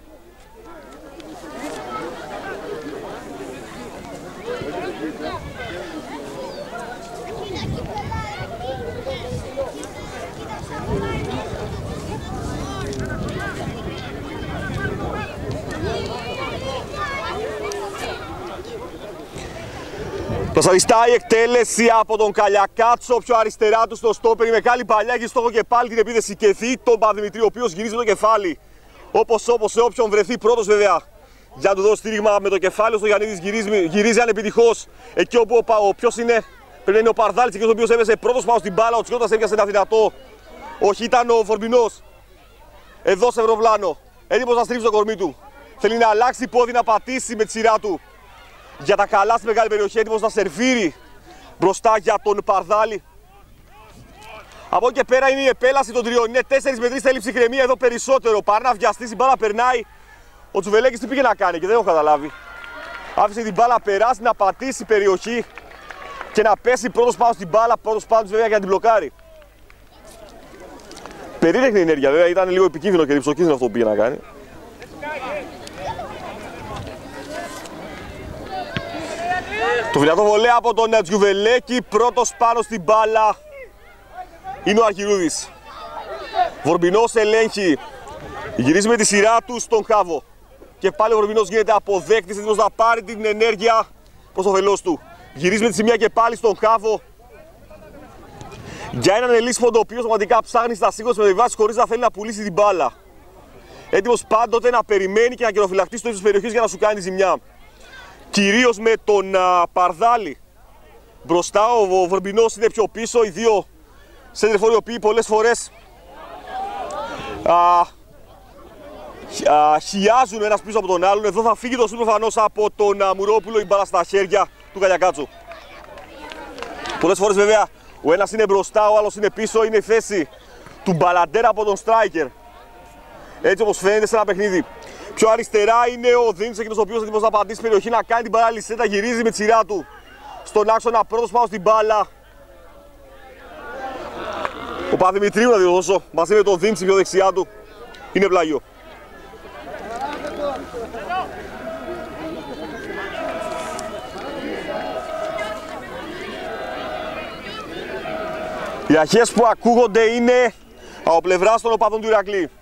Προσαριστά η εκτέλεση από τον Καλιακάτσο, πιο αριστερά του στο στόπερ. Η μεγάλη παλιά έχει στόχο και πάλι την επίθεση και δει τον Παπαδημητρίου, ο οποίος γυρίζει το κεφάλι. Όπως όπως σε όποιον βρεθεί πρώτος βέβαια για να του δώσει στήριγμα με το κεφάλι. Στο Γιαννίδης γυρίζει, γυρίζει ανεπιτυχώς εκεί όπου ο, ο ποιος είναι, πρέπει να είναι ο Παρδάλης, εκεί ο οποίος έβεσε πρώτος πάνω στην μπάλα. Ο Τσιώτας έπιασε ένα δυνατό. Όχι, ήταν ο Βορμπινός. Εδώ σε ευρωβλάνο. Έτοιμος να στρίψει το κορμί του. Θέλει να αλλάξει πόδι, να πατήσει με τη σειρά του για τα καλά στη μεγάλη περιοχή, έτοιμος να σερβίρει μπροστά για τον Παρδάλη. Από εκεί και πέρα είναι η επέλαση των τριών. Είναι τέσσερις με τρεις, θέλει ψυχραιμία εδώ περισσότερο. Παρά να βιαστείς, η μπάλα περνάει. Ο Τσουβελέκης τι πήγε να κάνει και δεν έχω καταλάβει. Άφησε την μπάλα περάσει, να πατήσει περιοχή και να πέσει πρώτος πάνω στην μπάλα. Πρώτος πάνω βέβαια για να την μπλοκάρει. Περίεργη η ενέργεια βέβαια, ήταν λίγο επικίνδυνο και ρυψοκίνδυνο αυτό που πήγε να κάνει. Το δυνατό βολέα από τον Τζιουβελέκη, πρώτος πάνω στην μπάλα είναι ο Αργυρούδης. Βορμπινός ελέγχει, γυρίζει με τη σειρά του στον Χάβο. Και πάλι ο Βορμπινός γίνεται αποδέκτης, έτοιμος να πάρει την ενέργεια προς το βελός του. Γυρίζει με τη σημεία και πάλι στον Χάβο. Για έναν ελίσφοντο ο οποίος πραγματικά ψάχνει στα σύγκρουση με διβάσεις χωρίς να θέλει να πουλήσει την μπάλα. Έτοιμος πάντοτε να περιμένει και να καιροφυλαχτεί στο ύψος της περιοχής για να σου κάνει ζημιά. Κυρίως με τον α, Παρδάλη μπροστά, ο, ο Βορμπινός είναι πιο πίσω, οι δύο σέντερφοροι οι οποίοι πολλές φορές α, α, χιάζουν ένας πίσω από τον άλλον. Εδώ θα φύγει το σουτ προφανώς από τον α, Μουρόπουλο, η μπάλα στα χέρια του Καλιακάτσου. Πολλές φορές βέβαια ο ένας είναι μπροστά, ο άλλος είναι πίσω, είναι η θέση του Μπαλαντέρα από τον striker. Έτσι όπως φαίνεται σε ένα παιχνίδι. Πιο αριστερά είναι ο Δήμης, εκείνος ο οποίος έτοιμος να πατήσει περιοχή, να κάνει την παράλληλη σέτα, γυρίζει με τη σειρά του στον άξονα, πρώτος πάνω στην μπάλα. Ο Παπαδημητρίου να διορθώσω, μαζί με τον Δήμη πιο δεξιά του, είναι πλάγιο. Οι αρχές που ακούγονται είναι από πλευράς των οπαδών του Ηρακλή.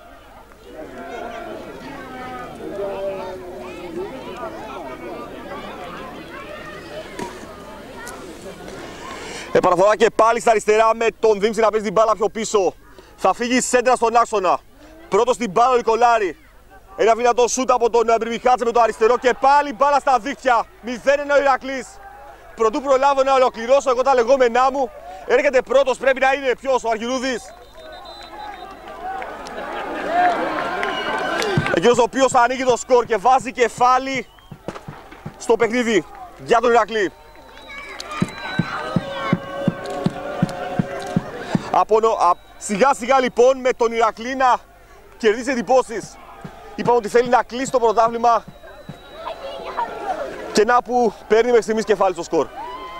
Επαναφορά και πάλι στα αριστερά με τον Δήμψη να παίζει την μπάλα πιο πίσω. Θα φύγει η σέντρα στον άξονα. Πρώτος στην μπάλα ο Νικολάρη. Ένα δυνατό σούτ από τον Μπριμιχάτσε με το αριστερό και πάλι μπάλα στα δίχτυα. μηδέν ένα ο Ηρακλής. Πρωτού προλάβω να ολοκληρώσω εγώ τα λεγόμενά μου. Έρχεται πρώτος, πρέπει να είναι ποιος, ο Αργυρούδης. Εκείνος ο οποίος ανοίγει το σκορ και βάζει κεφάλι στο παιχνίδι για τον Ηρακλή. Από, α, σιγά σιγά λοιπόν με τον Ηρακλή να κερδίσει εντυπώσεις. Είπαμε ότι θέλει να κλείσει το πρωτάθλημα και να που παίρνει μέχρι στιγμής κεφάλι στο σκορ.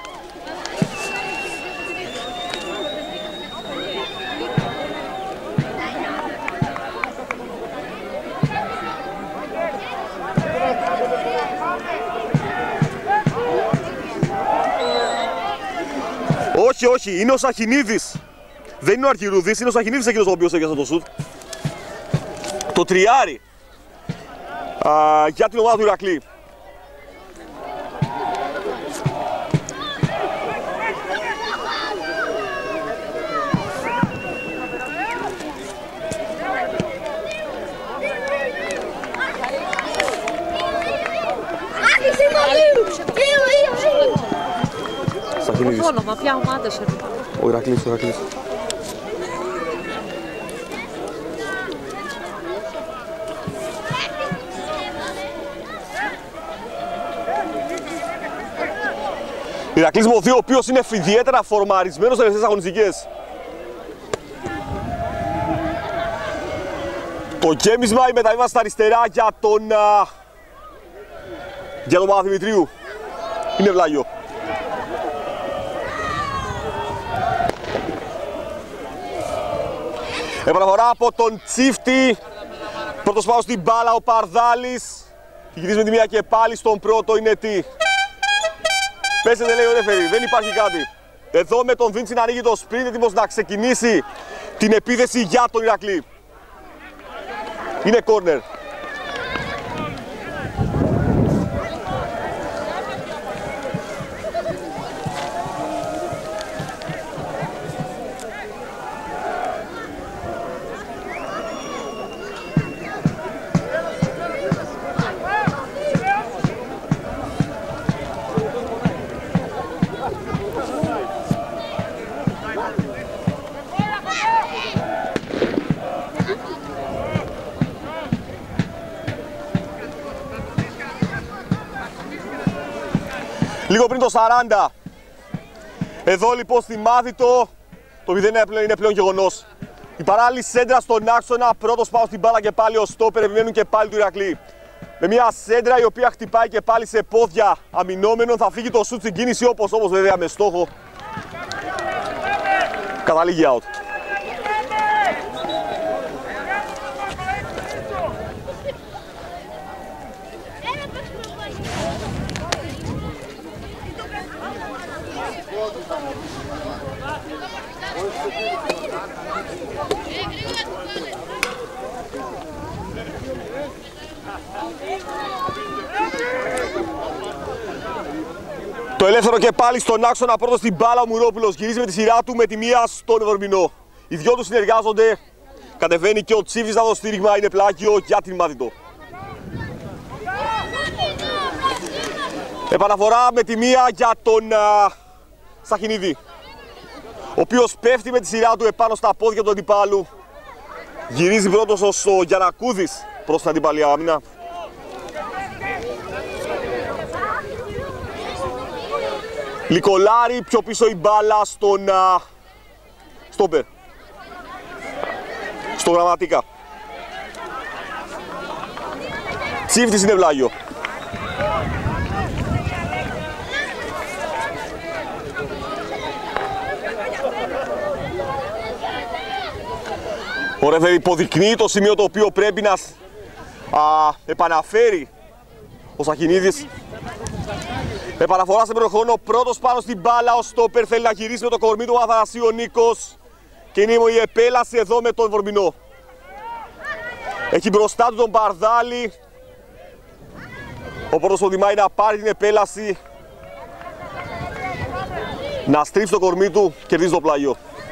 Όχι, όχι, είναι ο Σαχινίδης. Δεν είναι ο Αρχιρούδης, είναι ο Σαχινίδης εκείνος ο οποίος έγινε το σουτ. Το τριάρι α, για την ομάδα του Ηρακλή. Σαχινίδης. Όνομα, ποια ομάδα σε ρωτάω. Ο Ηρακλής, ο Ηρακλής. Ηρακλής Μωδίου, ο οποίος είναι ιδιαίτερα φορμαρισμένος στις τελευταίες αγωνιστικές. Το γέμισμα, η μεταβίβαση στα αριστερά για τον για τον Παπαδημητρίου. Είναι βλάγιο. Επαναφορά από τον Τσίφτη. Πρώτος πάω στην μπάλα ο Παρδάλης. Γυρίζει με τη μία και πάλι στον πρώτο, είναι τι. Πέσετε, λέει ο ρέφερι, δεν υπάρχει κάτι. Εδώ με τον Βίντσι να ανοίγει το σπριντ, έτοιμος να ξεκινήσει την επίθεση για τον Ηρακλή. Είναι κόρνερ. Λίγο πριν το σαράντα. Εδώ λοιπόν στη Μάθητο το μηδέν είναι πλέον γεγονός. Η παράλληλη σέντρα στον άξονα, πρώτος πάω στην μπάλα και πάλι ο στόπερ, επιμένουν και πάλι του Ηρακλή. Με μια σέντρα η οποία χτυπάει και πάλι σε πόδια αμυνόμενων, θα φύγει το σουτ στην κίνηση όπως όπως βέβαια με στόχο. Καταλήγει out. Το ελεύθερο και πάλι στον άξονα, πρώτος στην μπάλα ο Μουρόπουλος, γυρίζει με τη σειρά του με τη μία στον Βορμπινό. Οι δυο τους συνεργάζονται, κατεβαίνει και ο Τσίβης να το στήριγμα, είναι πλάγιο για την Μάθητο. Επαναφορά με τη μία για τον α, Σαχινίδη, ο οποίος πέφτει με τη σειρά του επάνω στα πόδια του αντιπάλου. Γυρίζει πρώτος ο Γιανακούδης προς την αντιπαλή άμυνα. Λικολάρη, πιο πίσω η μπάλα στον α, στόπερ, στο Γραμματίκα. Τσίφτης είναι βλάγιο. Ο ρεφερ υποδεικνύει το σημείο το οποίο πρέπει να α, επαναφέρει ο Σαχινίδης. Επαναφορά σε πρώτο πρώτος πάνω στην μπάλα, ο στόπερ θέλει να γυρίσει με το κορμί του Αθανασίου ο Νίκος και είναι η επέλαση εδώ με τον Βορμπινό. Έχει μπροστά του τον Παρδάλη, ο πρώτος προτιμάει να πάρει την επέλαση, να στρίψει το κορμί του, κερδίζει το πλάγιο.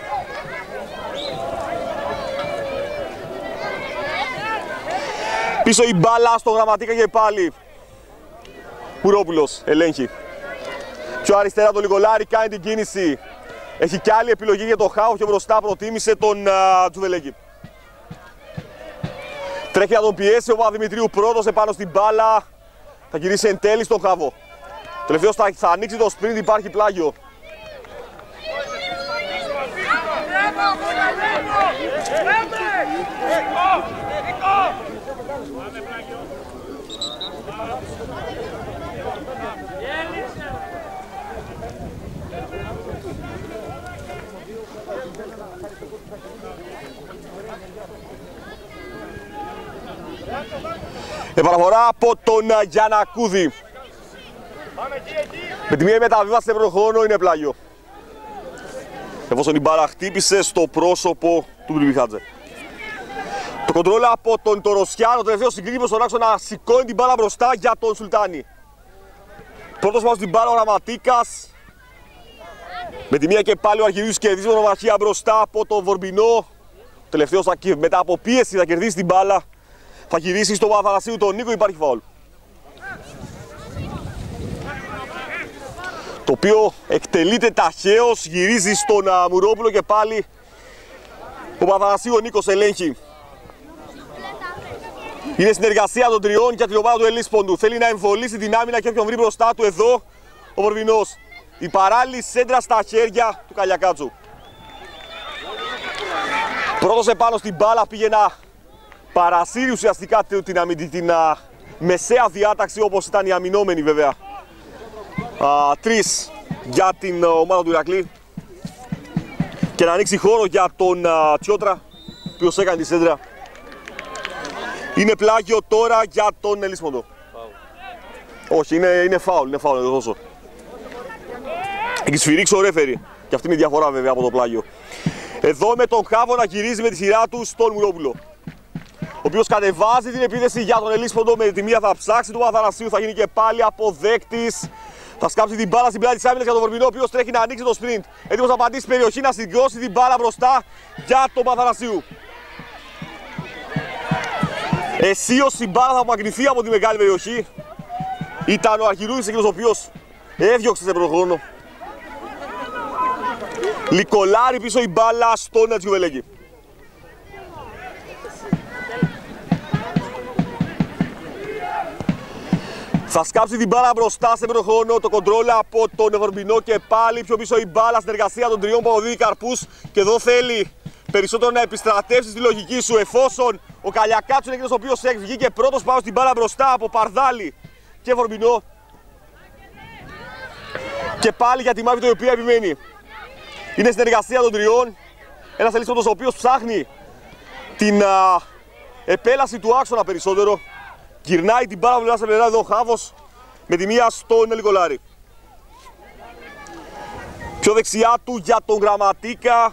Πίσω η μπάλα στο Γραμματίκα και πάλι. Μουρόπουλος ελέγχει. Πιο αριστερά το Λικολάρη κάνει την κίνηση. Έχει και άλλη επιλογή για το Χάου και μπροστά προτίμησε τον uh, Τζουβελέκη. Τρέχει να τον πιέσει ο Παπαδημητρίου πρώτος επάνω στην μπάλα. Θα γυρίσει εν τέλει στον Χάβο. Τελευταίος θα, θα ανοίξει το sprint, υπάρχει πλάγιο. Επαναφορά από τον Γιαννακούδη. Με τη μία μεταβίβαση σε πρώτο είναι πλάγιο. Εφόσον η μπάλα χτύπησε στο πρόσωπο του Μπριμπιχάτζε. Το κοντρόλ από τον Τοροσιάνο, το τελευταίο συγκρίνημα στον άξονα να σηκώνει την μπάλα μπροστά για τον Σουλτάνη. Πρώτος πάνω στην μπάλα ο Γραμματίκας. Με τη μία και πάλι ο Αρχιδίους κερδίζει μονομαχία μπροστά από τον Βορμπινό. Ο τελευταίος μετά από πίεση θα κερδίσει την μπάλα. Θα γυρίσει στον Παπαθανασίου τον Νίκο, υπάρχει φάουλ. Το οποίο εκτελείται ταχαίως, γυρίζει στον Μουρόπουλο και πάλι ο Παπαθανασίου ο Νίκος ελέγχει. Είναι συνεργασία των τριών για την ομάδα του Ελίσποντου. Θέλει να εμβολήσει την άμυνα και όποιον βρει μπροστά του εδώ ο Βορβινός. Η παράλληλη σέντρα στα χέρια του Καλιακάτσου. Πρώτος επάνω στην μπάλα, πήγε να παρασύρει ουσιαστικά την, την, την α, μεσαία διάταξη όπως ήταν οι αμυνόμενοι βέβαια. Α, τρεις για την α, ομάδα του Ηρακλή. Και να ανοίξει χώρο για τον α, Τσιότρα, ο οποίος έκανε τη σέντρα. Είναι πλάγιο τώρα για τον Ελίσποντο. Όχι, είναι, είναι φάουλ, είναι φάουλ, να το δώσω. Έχει σφυρίξει ο ρέφερι. Και αυτή είναι η διαφορά βέβαια από το πλάγιο. Εδώ με τον Χάβο να γυρίζει με τη σειρά του στον Μουρόπουλο. Ο οποίος κατεβάζει την επίθεση για τον Ελίσποντο. Με τη μία θα ψάξει του Παθανασίου, θα γίνει και πάλι αποδέκτης. Θα σκάψει την μπάλα στην πλάτη της άμυνας για τον Βορβινό, ο οποίος τρέχει να ανοίξει το sprint. Έτοιμος να πατήσει περιοχή, να συγκρώσει την μπάλα μπροστά για τον Παθανασίου. Αισίως η μπάλα θα απομακρυνθεί από τη μεγάλη περιοχή. Ήταν ο Αρχιρούδης εκείνος ο οποίος έδιωξε σε πρώτο χρόνο. Λικολάρη πίσω η μπάλα στον Τζιουβελέκη. Θα σκάψει την μπάλα μπροστά σε πρώτο χρόνο, το κοντρόλ από τον Ευορμπινό και πάλι πιο πίσω η μπάλα, συνεργασία των τριών που αποδίδει καρπούς. Και εδώ θέλει περισσότερο να επιστρατεύσει τη λογική σου, εφόσον ο Καλιακάτσου είναι εκείνος ο οποίος βγήκε πρώτος πάνω στην μπάλα μπροστά από Παρδάλη και Βορμπινό. Και πάλι για τη Μαύρη, η οποία επιμένει. Είναι συνεργασία των τριών. Ένας Ελίσποντος ο οποίος ψάχνει την α, επέλαση του άξονα περισσότερο. Γυρνάει την μπάλα πλευρά σε πλευρά εδώ ο Χάβος με τη μία στον Νικολάρη. Πιο δεξιά του για τον Γραμματίκα.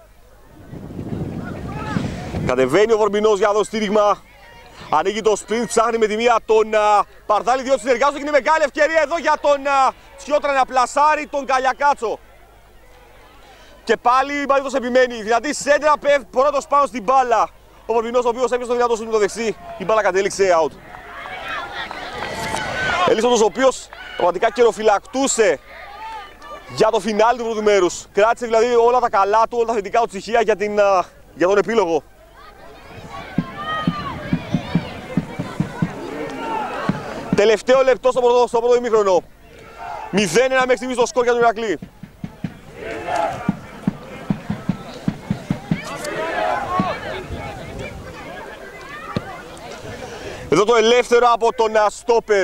Κατεβαίνει ο Βορμπινός για να δώσει στήριγμα. Ανοίγει το sprint, ψάχνει με τη μία τον α, Παρδάλη, διότι συνεργάζονται και είναι μεγάλη ευκαιρία εδώ για τον Τσιότρα να πλασάρει τον Καλιακάτσο. Και πάλι η Μαρίτος επιμένει, δυνατή σέντρα, πέφτει πρώτος πάνω στην μπάλα. Ο Βορμπινός ο οποίος έπιασε το δυνατό σου με το δεξί, η μπάλα κατέληξε out. Ελίσσοντος ο οποίος πραγματικά καιροφυλακτούσε για το φινάλι του πρώτου μέρους. Κράτησε δηλαδή όλα τα καλά του, όλα τα θετικά του στοιχεία για, την, για τον επίλογο. Τελευταίο λεπτό στο πρώτο, στο πρώτο ημίχρονο. μηδέν ένα μέχρι στιγμής το σκορ για τον Ηρακλή. Εδώ το ελεύθερο από τον στόπερ.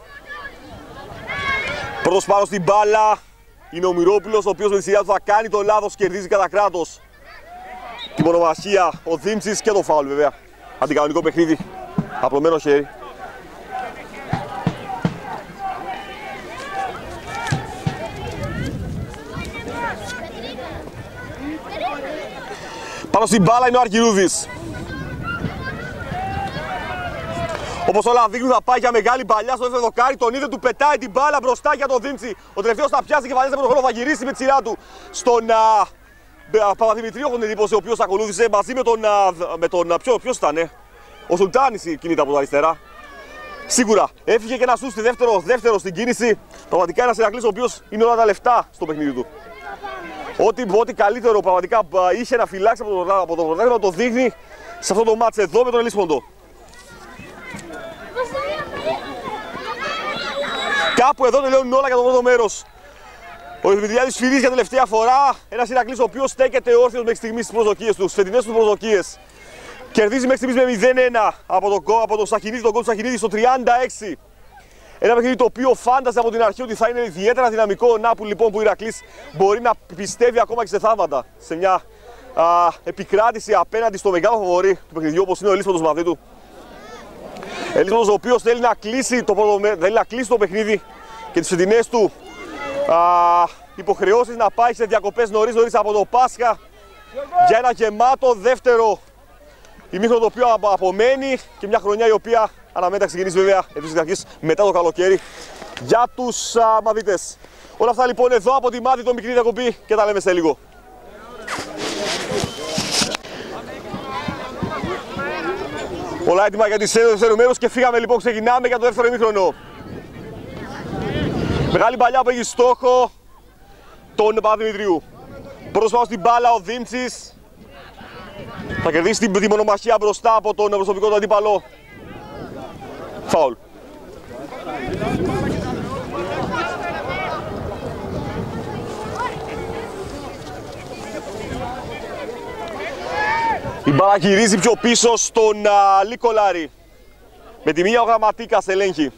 Πρώτος πάνω στην μπάλα είναι ο Μυρόπουλος, ο οποίος με τη σειρά του θα κάνει το λάθος, κερδίζει κατά κράτος τη μονομαχία, ο Δήμψης και το φάουλ βέβαια. Αντικανονικό παιχνίδι, απλωμένο χέρι. Πάνω στην μπάλα είναι ο Αργυρούδης. Όπως όλα δείχνουν θα πάει για μεγάλη παλιά στο δεύτερο δοκάρι, τον είδε, του πετάει την μπάλα μπροστά για τον Δήμψη. Ο τελευταίος θα πιάσει και βαλέσει από τον χρόνο, θα γυρίσει με τη σειρά του στον α, Παπαδημητρίου, έχω την εντύπωση, ο οποίος ακολούθησε μαζί με τον, α, με τον α, ποιο, ποιος ήταν, ο Σουλτάνης κινείται από τα αριστερά. Σίγουρα έφυγε και ένα σούστη δεύτερο, δεύτερο στην κίνηση. Πραγματικά ένας Ηρακλής ο οποίος είναι όλα τα λεφτά στο παιχνίδι του. Ό,τι, ό,τι καλύτερο πραγματικά είχε να φυλάξει από το, από το πρωτάθλημα το δείχνει σε αυτό το μάτς εδώ με τον Ελίσποντο. κάπου εδώ τελειώνουν όλα για το πρώτο μέρος. Ο Δημητριάδης σφυρίζει για τελευταία φορά. Ένας Ηρακλής ο οποίος στέκεται όρθιος μέχρι στιγμής στις προσδοκίες του, στις φετινές του προσδοκίες. Κερδίζει μέχρι στιγμής με μηδέν ένα από τον από το Σαχινίδη, τον γκολ του Σαχινίδη στο τριάντα έξι. Ένα παιχνίδι το οποίο φάνταζε από την αρχή ότι θα είναι ιδιαίτερα δυναμικό. Να που λοιπόν που ο Ηρακλής μπορεί να πιστεύει ακόμα και σε θαύματα. Σε μια α, επικράτηση απέναντι στο μεγάλο φαβορί του παιχνιδιού όπως είναι ο Ελίσποτος Μαθήτου. Ελίσποτος ο οποίος θέλει να κλείσει το, πρώτο, θέλει να κλείσει το παιχνίδι και τις φετινές του α, υποχρεώσεις να πάει σε διακοπές νωρίς νωρίς από το Πάσχα για ένα γεμάτο δεύτερο ημίχρονο το οποίο απομένει και μια χρονιά η οποία αναμένεται να ξεκινήσει βέβαια επίσης μετά το καλοκαίρι για τους α, μαθητές. Όλα αυτά λοιπόν εδώ από τη Μάθητο, μικρή διακοπή και τα λέμε σε λίγο. Όλα έτοιμα για τη σέντρα του δεύτερου μέρους και φύγαμε λοιπόν, ξεκινάμε για το δεύτερο ημίχρονο. Μεγάλη παλιά που έχει στόχο τον Παπαδημητρίου. Πρώτος πάω στην μπάλα ο Δήμτσης. Θα κερδίσει την μονομαχία μπροστά από τον προσωπικό του αντίπαλο. Φάουλ. Η μπάλα γυρίζει πιο πίσω στον Λικολάρη. Με τη μία ο Γραμματίκας ελέγχει.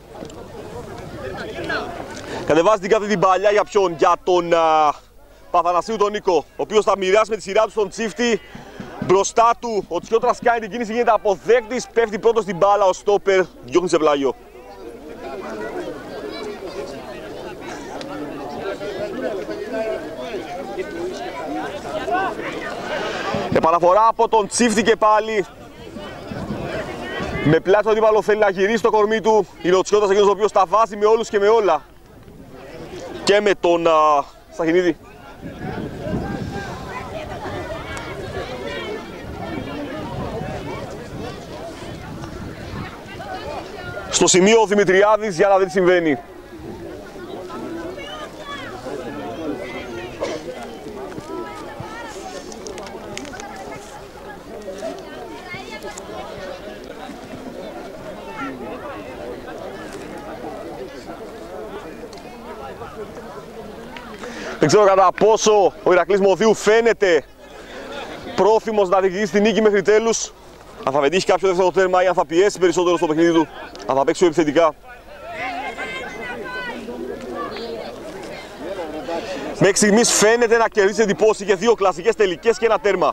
Κατεβάζει την κάθε την παλιά για ποιον, για τον α, Παθανασίου τον Νίκο, ο οποίος θα μοιράσει με τη σειρά του στον Τσίφτη. Μπροστά του ο Τσιώτρας κάνει την κίνηση, γίνεται αποδέκτης, πέφτει πρώτος στην μπάλα, ο στόπερ διώχνει σε πλάγιο. Επαναφορά από τον Τσίφτη και πάλι. Με πλάτη τον αντίπαλο θέλει να γυρίσει το κορμί του. Είναι ο Τσιώτρας εκείνος ο οποίος τα βάζει με όλους και με όλα. Και με τον uh, Σαχινίδη. Στο σημείο ο Δημητριάδης για να δει τι συμβαίνει. Δεν ξέρω κατά πόσο ο Ηρακλής Μοδίου φαίνεται πρόθυμος να διεκδικήσει την νίκη μέχρι τέλους. Αν θα πετύχει κάποιο δεύτερο τέρμα ή αν θα πιέσει περισσότερο στο παιχνίδι του, αν θα παίξει επιθετικά. Μέχρι στιγμής φαίνεται να κερδίσει εντυπώσει και δύο κλασικές τελικές και ένα τέρμα.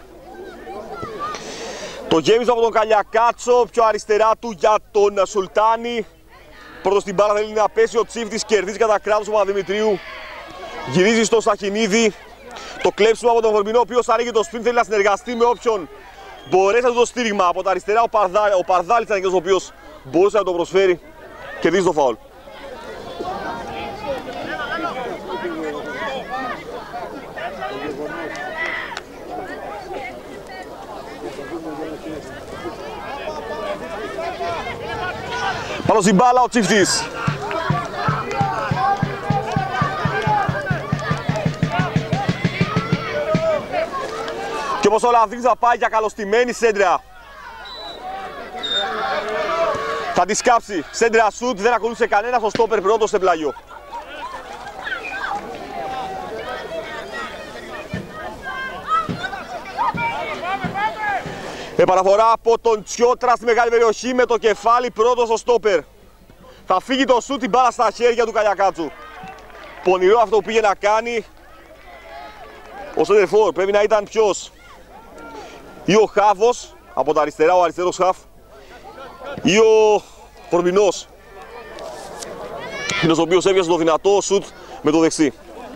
Το γέμισμα από τον Καλιακάτσο, πιο αριστερά του για τον Σουλτάνη. Πρώτος στην μπάλα θέλει να πέσει ο Τσίφτης, κερδίζει κατά κράτος ο Παπαδημητρίου. Γυρίζει στο Σαχινίδη. Το κλέψιμο από τον Βορμπινό, ο οποίος ανοίγει το σπιν, θέλει να συνεργαστεί με όποιον μπορέσει να του το στήριγμα. Από τα αριστερά ο, Παρδά, ο Παρδάλης ήταν ο οποίος μπορούσε να το προσφέρει. Κερδίζει το φάουλ. Πάνω στην μπάλα ο Τσίφτης. Και όπως ο Λανδρής θα πάει για καλοστημένη σέντρα. Θα τη σκάψει. Σέντρα σουτ, δεν ακολούθησε κανένα στο στόπερ πρώτο σε πλάγιο. Επαναφορά από τον Τσιώτρα στη μεγάλη περιοχή με το κεφάλι πρώτο στο στόπερ. Θα φύγει το σουτ, την μπάλα στα χέρια του Καλιακάτσου. Πονηρό αυτό που πήγε να κάνει. Ο σέντερφορ πρέπει να ήταν ποιος? Ή ο Χάβος από τα αριστερά, ο αριστερός χαφ, ή ο Φορμινός, ο οποίος έβιασε το δυνατό σουτ με το δεξί.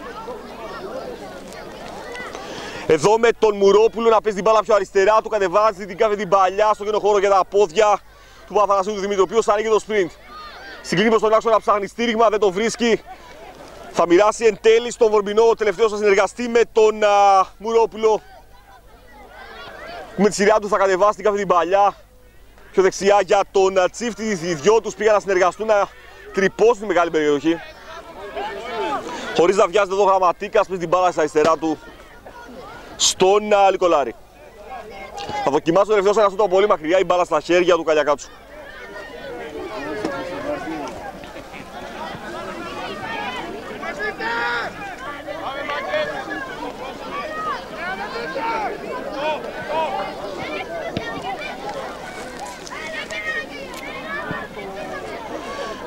Εδώ με τον Μουρόπουλο να παίζει την μπάλα πιο αριστερά του, κατεβάζει την κάθε την παλιά στο κενό χώρο για τα πόδια του Παθανασίου του Δημήτρη, ο οποίος ανοίγει το sprint. Συγκλίνει προς τον άξονα να ψάχνει στήριγμα, δεν το βρίσκει. Θα μοιράσει εν τέλει στον Βορμπινό, ο τελευταίος θα συνεργαστεί με τον α, Μουρόπουλο. Με τη σειρά του θα κατεβάσει την κάθε την παλιά πιο δεξιά για τον Τσίφτη. Οι δυο τους πήγαν να συνεργαστούν, να τρυπώσουν τη μεγάλη περιοχή. Χωρίς να βιάζεται εδώ ο Γραμματίκας, παίζει την μπάλα στα αριστερά του στον Λικολάρη. Θα δοκιμάσει το τελευταίο ένα σούτ από πολύ μακριά, η μπάλα στα χέρια του Καλιακάτσου.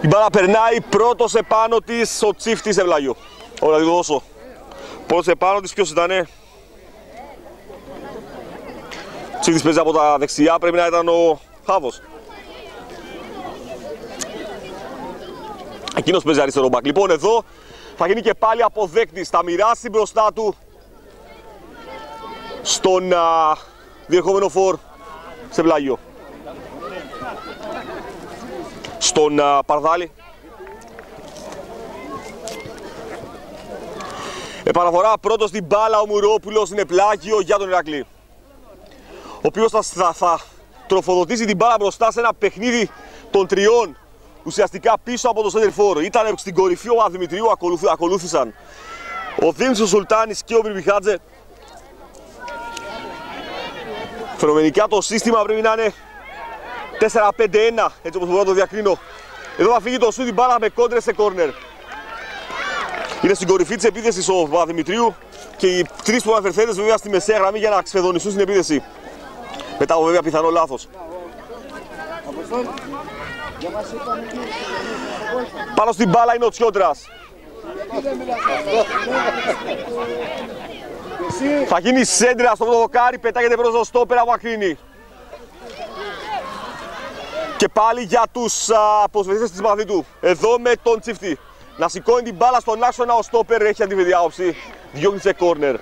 Η μπάλα περνάει πρώτος επάνω της ο Τσίφτης Ευλάγιο. Ωραία, θα το δώσω. Πρώτος επάνω της ποιος ήτανε? Ο Τσίφτης παίζει από τα δεξιά, πρέπει να ήταν ο Χάβος. Εκείνος παίζει αριστερό μπακ. Λοιπόν, εδώ θα γίνει και πάλι αποδέκτης. Θα μοιράσει μπροστά του στον α, διερχόμενο φορ σε Βλάγιο. Στον α, Παρδάλη. Επαναφορά πρώτος την μπάλα ο Μουρόπουλος, είναι πλάγιο για τον Ηρακλή. Ο οποίος θα, θα, θα τροφοδοτήσει την μπάλα μπροστά σε ένα παιχνίδι των τριών. Ουσιαστικά πίσω από το center for. Ήταν στην κορυφή ο Παπαδημητρίου, ακολούθησαν ο Δήμης ο Σουλτάνης και ο Μπιμπιχάτζε. Φαινομενικά το σύστημα πρέπει να είναι τέσσερα πέντε ένα, έτσι όπως μπορώ να το διακρίνω. Εδώ θα φύγει το σου την μπάλα με κόντρες σε κόρνερ. Είναι στην κορυφή της επίθεσης ο Παπαδημητρίου και οι τρεις προαναφερθέντες βέβαια στη μεσαία γραμμή για να ξεφεδονιστούν στην επίθεση. Μετά από βέβαια πιθανό λάθος. Πάνω στην μπάλα είναι ο Τσιόντρας. Θα γίνει σέντρα στο δοκάρι, πετάγεται προς το στόπερ από Ακρίνη. Και πάλι για τους αποσβεστές της Μαθητού. Εδώ με τον Τσιφτή. Να σηκώνει την μπάλα στον άξονα, ο στόπερ έχει αντίθετη άποψη. Διώχνει σε κόρνερ.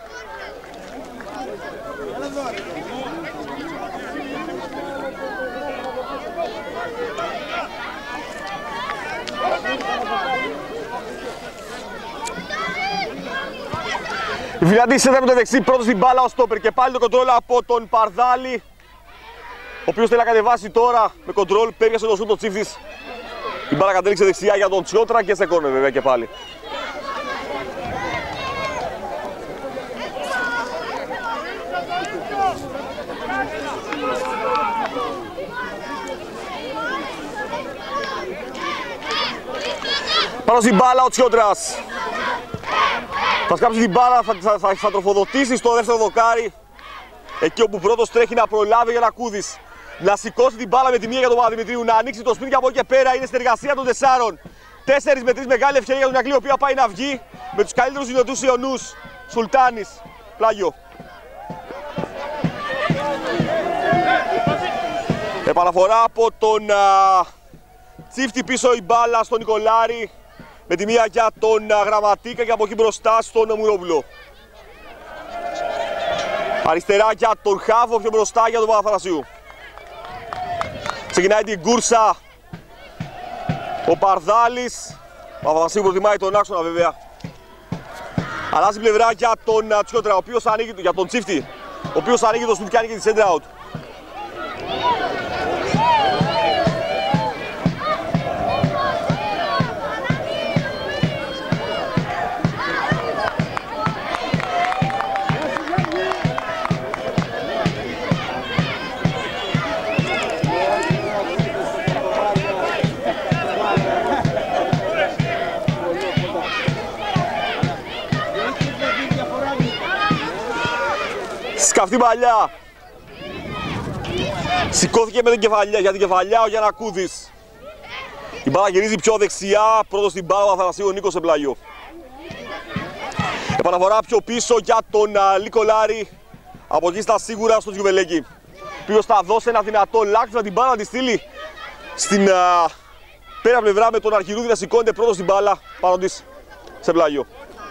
Η Φιλανδή σέντρα με το δεξί, πρώτος στην μπάλα ο στόπερ και πάλι το κοντρόλ από τον Παρδάλη, ο οποίος θέλει να κατεβάσει τώρα με κοντρόλ, πέριασε το σούτ το Τσίφτης. Η μπάλα κατέληξε δεξιά για τον Τσιότρα και σε κόρνερ βέβαια και πάλι. Πάνω στην μπάλα ο Τσιότρας. Θα σκάψει την μπάλα, θα, θα, θα, θα τροφοδοτήσει στο δεύτερο δοκάρι. Εκεί όπου πρώτος τρέχει να προλάβει για να Κούδης. Να σηκώσει την μπάλα με τη μία για τον Παπαδημητρίου, να ανοίξει το σπίτι και από εκεί και πέρα είναι συνεργασία των τεσσάρων. τέσσερις με τρεις μεγάλη ευκαιρία για τον Ηρακλή, ο οποίος πάει να βγει με τους καλύτερους δυνατούς Ιωνούς. Σουλτάνης, πλάγιο. Επαναφορά από τον α, Τσίφτη πίσω η μπάλα στον Νικολάρη. Με τη μία για τον α, Γραμματίκα και από εκεί μπροστά στον Μουρόπουλο. Αριστερά για τον Χάβο, πιο μπροστά για τον Παπαθανασίου. Ξεκινάει την κούρσα ο Παρδάλης. Ο Παπαθανασίου προτιμάει τον άξονα βέβαια. Αλλάζει πλευρά για τον Τσιότρα, ο οποίος ανοίγει, για τον Τσίφτη, ο οποίος ανοίγει το σπίτι και ανοίγει τη center out. Σκαφτή παλιά. Σηκώθηκε με την κεφαλιά, για την κεφαλιά ο Γιαννακούδης. Η μπάλα γυρίζει πιο δεξιά, πρώτος στην μπάλα ο Αθανασίου, ο Νίκος σε πλάγιο. Επαναφορά πιο πίσω για τον Λικολάρη. Από εκεί στα σίγουρα στον Τζιουβελέκη. Ποιος θα δώσει ένα δυνατό λάκτυ με την μπάλα να τη στείλει στην α, πέρα πλευρά με τον Αρχιρούδη να σηκώνεται πρώτος στην μπάλα πάνω της σε πλάγιο.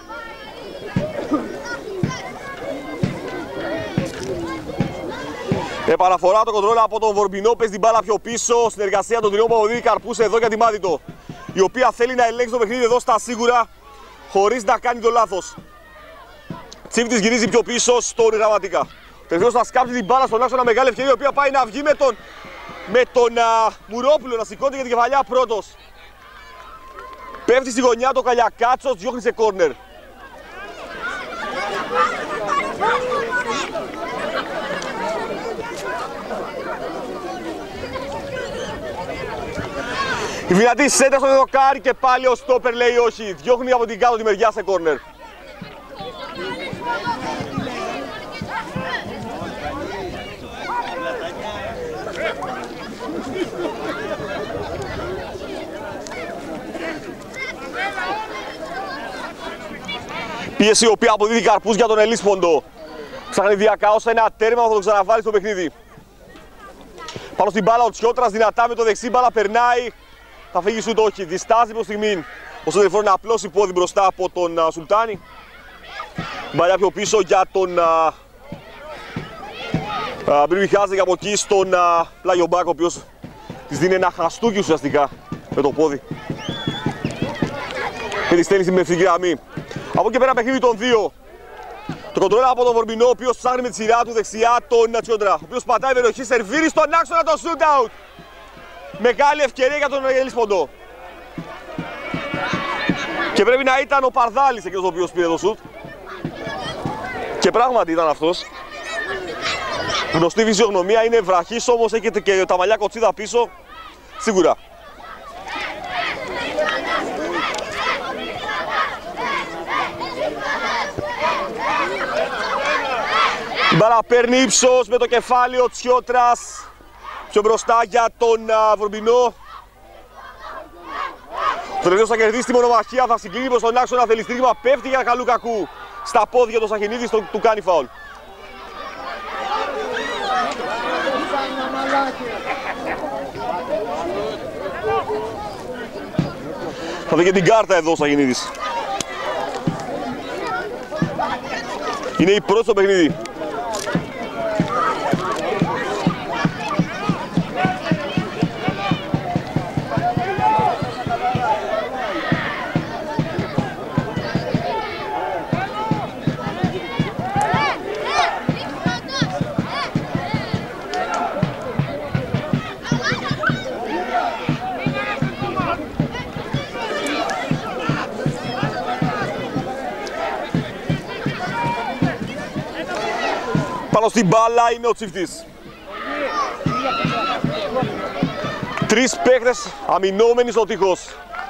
Επαναφορά το κοντρόλ από τον Βορμπινό, παίζει την μπάλα πιο πίσω. Συνεργασία των τριών Παπαδίδη Καρπούσε εδώ για τη Μάδητο, η οποία θέλει να ελέγξει το παιχνίδι εδώ στα σίγουρα χωρίς να κάνει το λάθος. Τσίφτης γυρίζει πιο πίσω στον Γραμματίκα. Τελευταίος θα σκάψει την μπάλα στον άξονα, μεγάλη ευκαιρία η οποία πάει να βγει με τον, με τον α, Μουρόπουλο να σηκώνεται για την κεφαλιά πρώτος. Πέφτει στη γωνιά το Καλιακάτσος, διώχνει σε κόρνερ. Η δυνατή σέντρα στο δοκάρι και πάλι ο στόπερ λέει όχι. Διώχνει από την κάτω τη μεριά σε κόρνερ. Πίεση η οποία αποδίδει καρπούς για τον Ελίσποντο. Ψάχνει διακάως ένα τέρμα, θα το ξαναβάλει στο παιχνίδι. Πάνω στην μπάλα ο Τσιότρας, δυνατά με το δεξί, μπάλα περνάει. Θα φύγει σουτ, όχι, διστάζει προς στιγμή. Ο Σέντερφορ να απλώσει πόδι μπροστά από τον uh, Σουλτάνη. Μπαλιά πιο πίσω για τον Μπρίβι uh, Χάζε από εκεί στον uh, Πλάγιο Μπάκο, ο οποίος της δίνει ένα χαστούκι ουσιαστικά με το πόδι. Και τη στέλνει στην ευθυνή γραμμή. Από εκεί πέρα παιχνίδι των δύο. Το κοντρόλα από τον Βορμπινό, ο οποίος ψάχνει με τη σειρά του δεξιά τον Τσιόντρα. Ο οποίος πατάει περιοχή, σερβίρει στον άξονα το shoot out. Μεγάλη ευκαιρία για τον Ελίσποντο. Και πρέπει να ήταν ο Παρδάλης εκείνος ο οποίος πήρε το σουτ. Και πράγματι ήταν αυτός. Γνωστή φυσιογνωμία, είναι βραχής όμως, έχετε και τα μαλλιά κοτσίδα πίσω. Σίγουρα. Η μπάλα παίρνει ύψος με το κεφάλι ο Τσιότρας. Πιο μπροστά για τον uh, Βορμπινό. Το τελευταίος θα κερδίσει τη μονομαχία, θα συγκλίνει προς τον άξονα, θέλει στήριγμα, πέφτει για καλού κακού. Στα πόδια του Σαχινίδης, το, του κάνει φάουλ. Θα δει και την κάρτα εδώ ο Σαχινίδης. Είναι η πρώτη στο παιχνίδι. Πάνω στην μπάλα είναι ο Τσιφτής. Τρεις παίκτες αμυνόμενοι στο τείχος.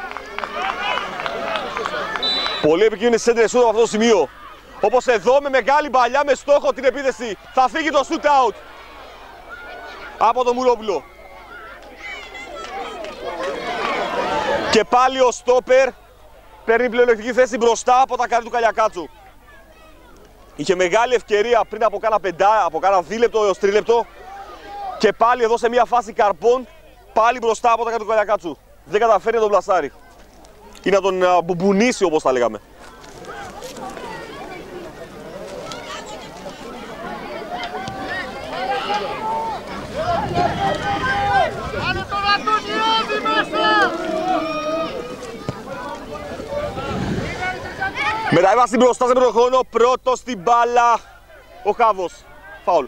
Πολύ επικίνδυνες σέντρες σούτ από αυτό το σημείο. Όπως εδώ με μεγάλη μπαλιά με στόχο την επίθεση. Θα φύγει το shoot out από τον Μουρόπουλο. Και πάλι ο στόπερ παίρνει πλεονεκτική θέση μπροστά από τα καρύ του Καλιακάτσου. Είχε μεγάλη ευκαιρία πριν από κάνα πεντά, από κάνα δίλεπτο έως τρίλεπτο. Και πάλι εδώ σε μια φάση καρπών, πάλι μπροστά από τα κάτω του Καλιακάτσου. Δεν καταφέρει να τον πλασάρει. Ή να τον uh, μπουμπουνίσει όπως τα λέγαμε. Μεταβάση μπροστά σε πρώτο χρόνο, πρώτο στην μπάλα ο Χάβος. Φάουλ.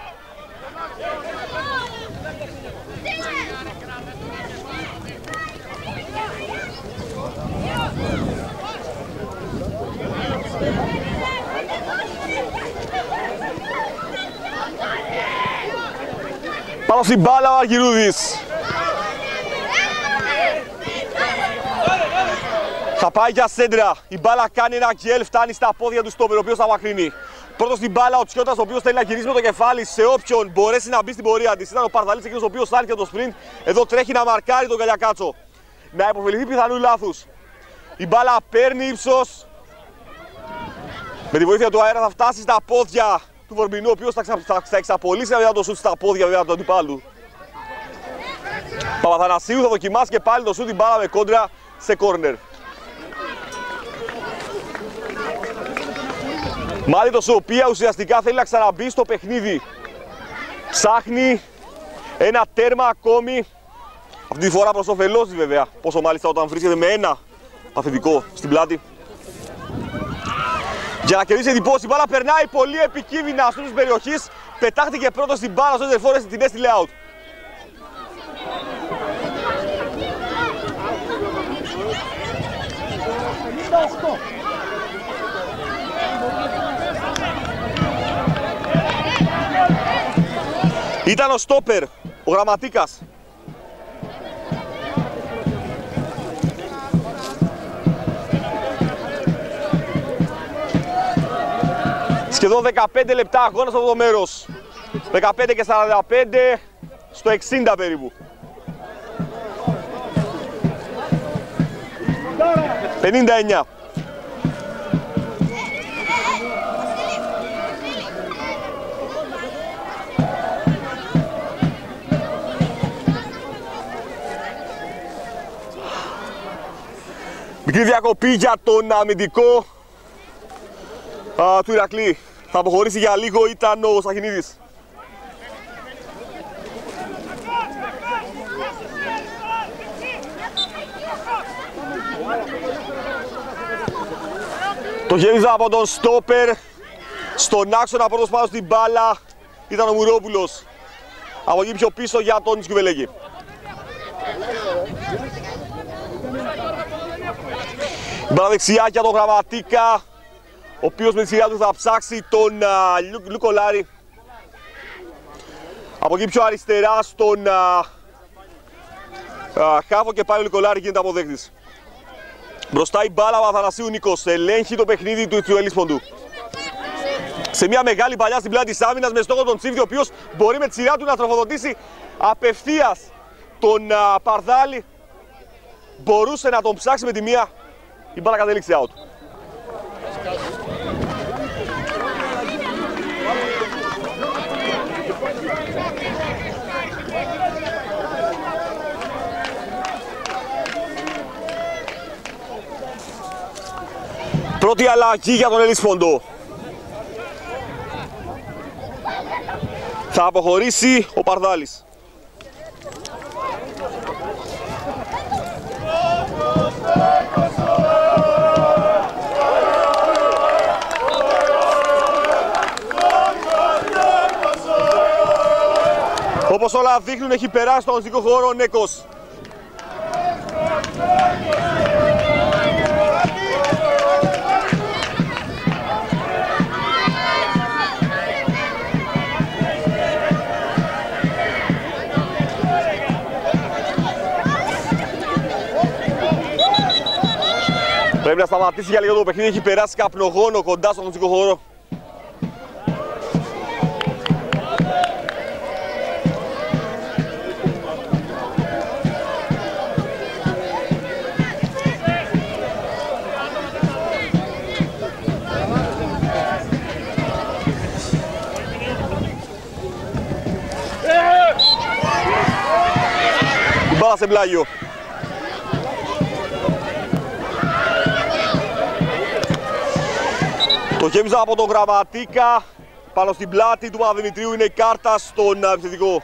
Πάνω στην μπάλα ο Αργυρούδης. Θα πάει για σέντρα. Η μπάλα κάνει ένα γκέλ, φτάνει στα πόδια του στόπερ, ο οποίος θα μακρύνει. Πρώτος στην μπάλα ο Τσιώτας, ο οποίος θέλει να γυρίσει με το κεφάλι σε όποιον μπορέσει να μπει στην πορεία της. Ήταν ο Παρδαλής εκείνος ο οποίος άνοιξε το sprint. Εδώ τρέχει να μαρκάρει τον Καλιακάτσο. Να υποφεληθεί πιθανού λάθους. Η μπάλα παίρνει ύψος. Με τη βοήθεια του αέρα θα φτάσει στα πόδια του Βορμπινού, ο οποίος θα, ξα... θα, θα εξαπολύσει μετά το σουτ στα πόδια βέβαια του αντιπάλου. Παπαθανασίου θα δοκιμάσει και πάλι το σουτ, την μπάλα με κόντρα σε κόρνερ. Μάλιτος, ο οποία ουσιαστικά θέλει να ξαναμπεί στο παιχνίδι. Ψάχνει ένα τέρμα ακόμη. Αυτή τη φορά προς όφελός της βέβαια. Πόσο μάλιστα όταν βρίσκεται με ένα παθητικό στην πλάτη. Για να κερδίσει εντυπώσεις, η μπάλα περνάει πολύ επικίνδυνα στους περιοχής. Πετάχτηκε πρώτος στην μπάλα, στο Σέντερφορ την έστειλε out. Ήταν ο στόπερ, ο Γραμματίκας. Σχεδόν δεκαπέντε λεπτά αγώνα σε αυτό το μέρος. δεκαπέντε και σαράντα πέντε στο εξήντα περίπου. πενήντα εννιά. Μικρή διακοπή για τον αμυντικό α, του Ηρακλή. Θα αποχωρήσει για λίγο, ήταν ο Σαχινίδης. Το γέμιζα από τον στόπερ. Στον άξονα πρώτος πάνω στην μπάλα ήταν ο Μουρόπουλος. Από εκεί πιο πίσω για τον Σκουβελέγη. Η μπάλα δεξιά για τον Γραμματίκα, ο οποίος με τη σειρά του θα ψάξει τον uh, Λουκολάρη. Από εκεί πιο αριστερά στον uh, uh, Χάβο και πάλι ο Λουκολάρη γίνεται αποδέκτης. Μπροστά η μπάλα ο Αθανασίου Νίκος, ελέγχει το παιχνίδι του, του Ελίσποντου. Σε μια μεγάλη παλιά στην πλάτη της άμυνας με στόχο τον Τσίβδη, ο οποίος μπορεί με τη σειρά του να τροφοδοτήσει απευθείας τον uh, Παρδάλη. Μπορούσε να τον ψάξει με τη μία, η μπάλα κατέληξε out. Πρώτη αλλαγή για τον Ελίσποντο. Θα αποχωρήσει ο Παρδάλης. Όπως όλα δείχνουν, έχει περάσει στον αγωνιστικό χώρο ο Νέκος. Πρέπει να σταματήσει για λίγο το παιχνίδι, έχει περάσει καπνογόνο κοντά στον αγωνιστικό χώρο. Η μπάλα σε πλάγιο. Το γέμιζα από τον Γραμματίκα, πάνω στην πλάτη του Παπαδημητρίου, είναι η κάρτα στον επιθετικό.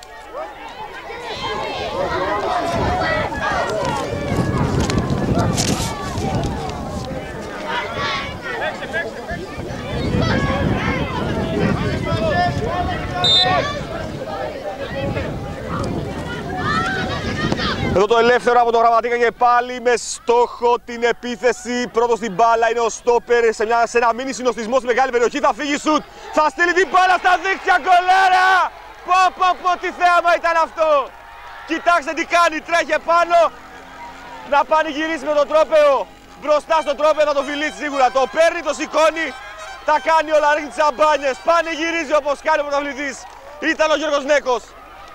Εδώ το ελεύθερο από τον Γραμματίκα και πάλι με στόχο την επίθεση. Πρώτος στην μπάλα είναι ο στόπερ σε, μια, σε ένα μίνι συνοστισμό στη μεγάλη περιοχή. Θα φύγει σουτ, θα στείλει την μπάλα στα δίχτυα, γκολάρα! Πω πω πω, τι θέαμα ήταν αυτό! Κοιτάξτε τι κάνει, τρέχει πάνω να πανηγυρίσει με το τρόπαιο. Μπροστά στο τρόπαιο θα το φιλήσει σίγουρα. Το παίρνει, το σηκώνει, τα κάνει όλα, ρίχνει τις αμπάνιες. Πανηγυρίζει όπως κάνει ο πρωταθλητής. Ήταν ο Γιώργος Νέκος.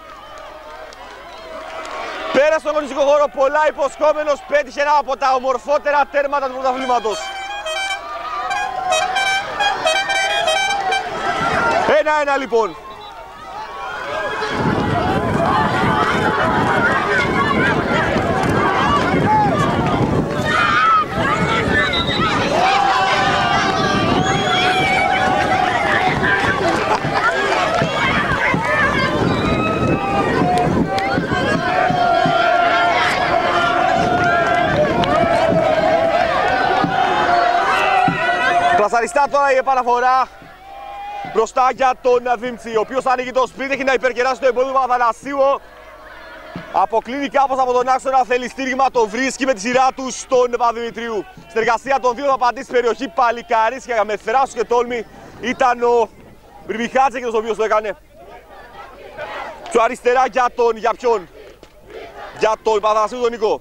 Πέρασε στον αγωνιστικό χώρο, πολλά υποσχόμενος, πέτυχε ένα από τα ομορφότερα τέρματα του πρωταθλήματος. Ένα-ένα λοιπόν. Πλασαριστά τώρα η επαναφορά μπροστά για τον Δήμτσι, ο οποίος ανοίγει το σπίτι, έχει να υπερκεράσει το εμπόδιο του Παπαθανασίου. Αποκλίνει κάπως από τον άξονα, θέλει στήριγμα, το βρίσκει με τη σειρά του στον Παπαδημητρίου. Στην εργασία των δύο θα απαντήσει περιοχή, παλικαρίσια με θράσος και τόλμη. Ήταν ο Μπριμπιχάτσεκος ο οποίος το έκανε. Πιο αριστερά για τον, για ποιον? Για τον Παπαθανασίου τον Νικό.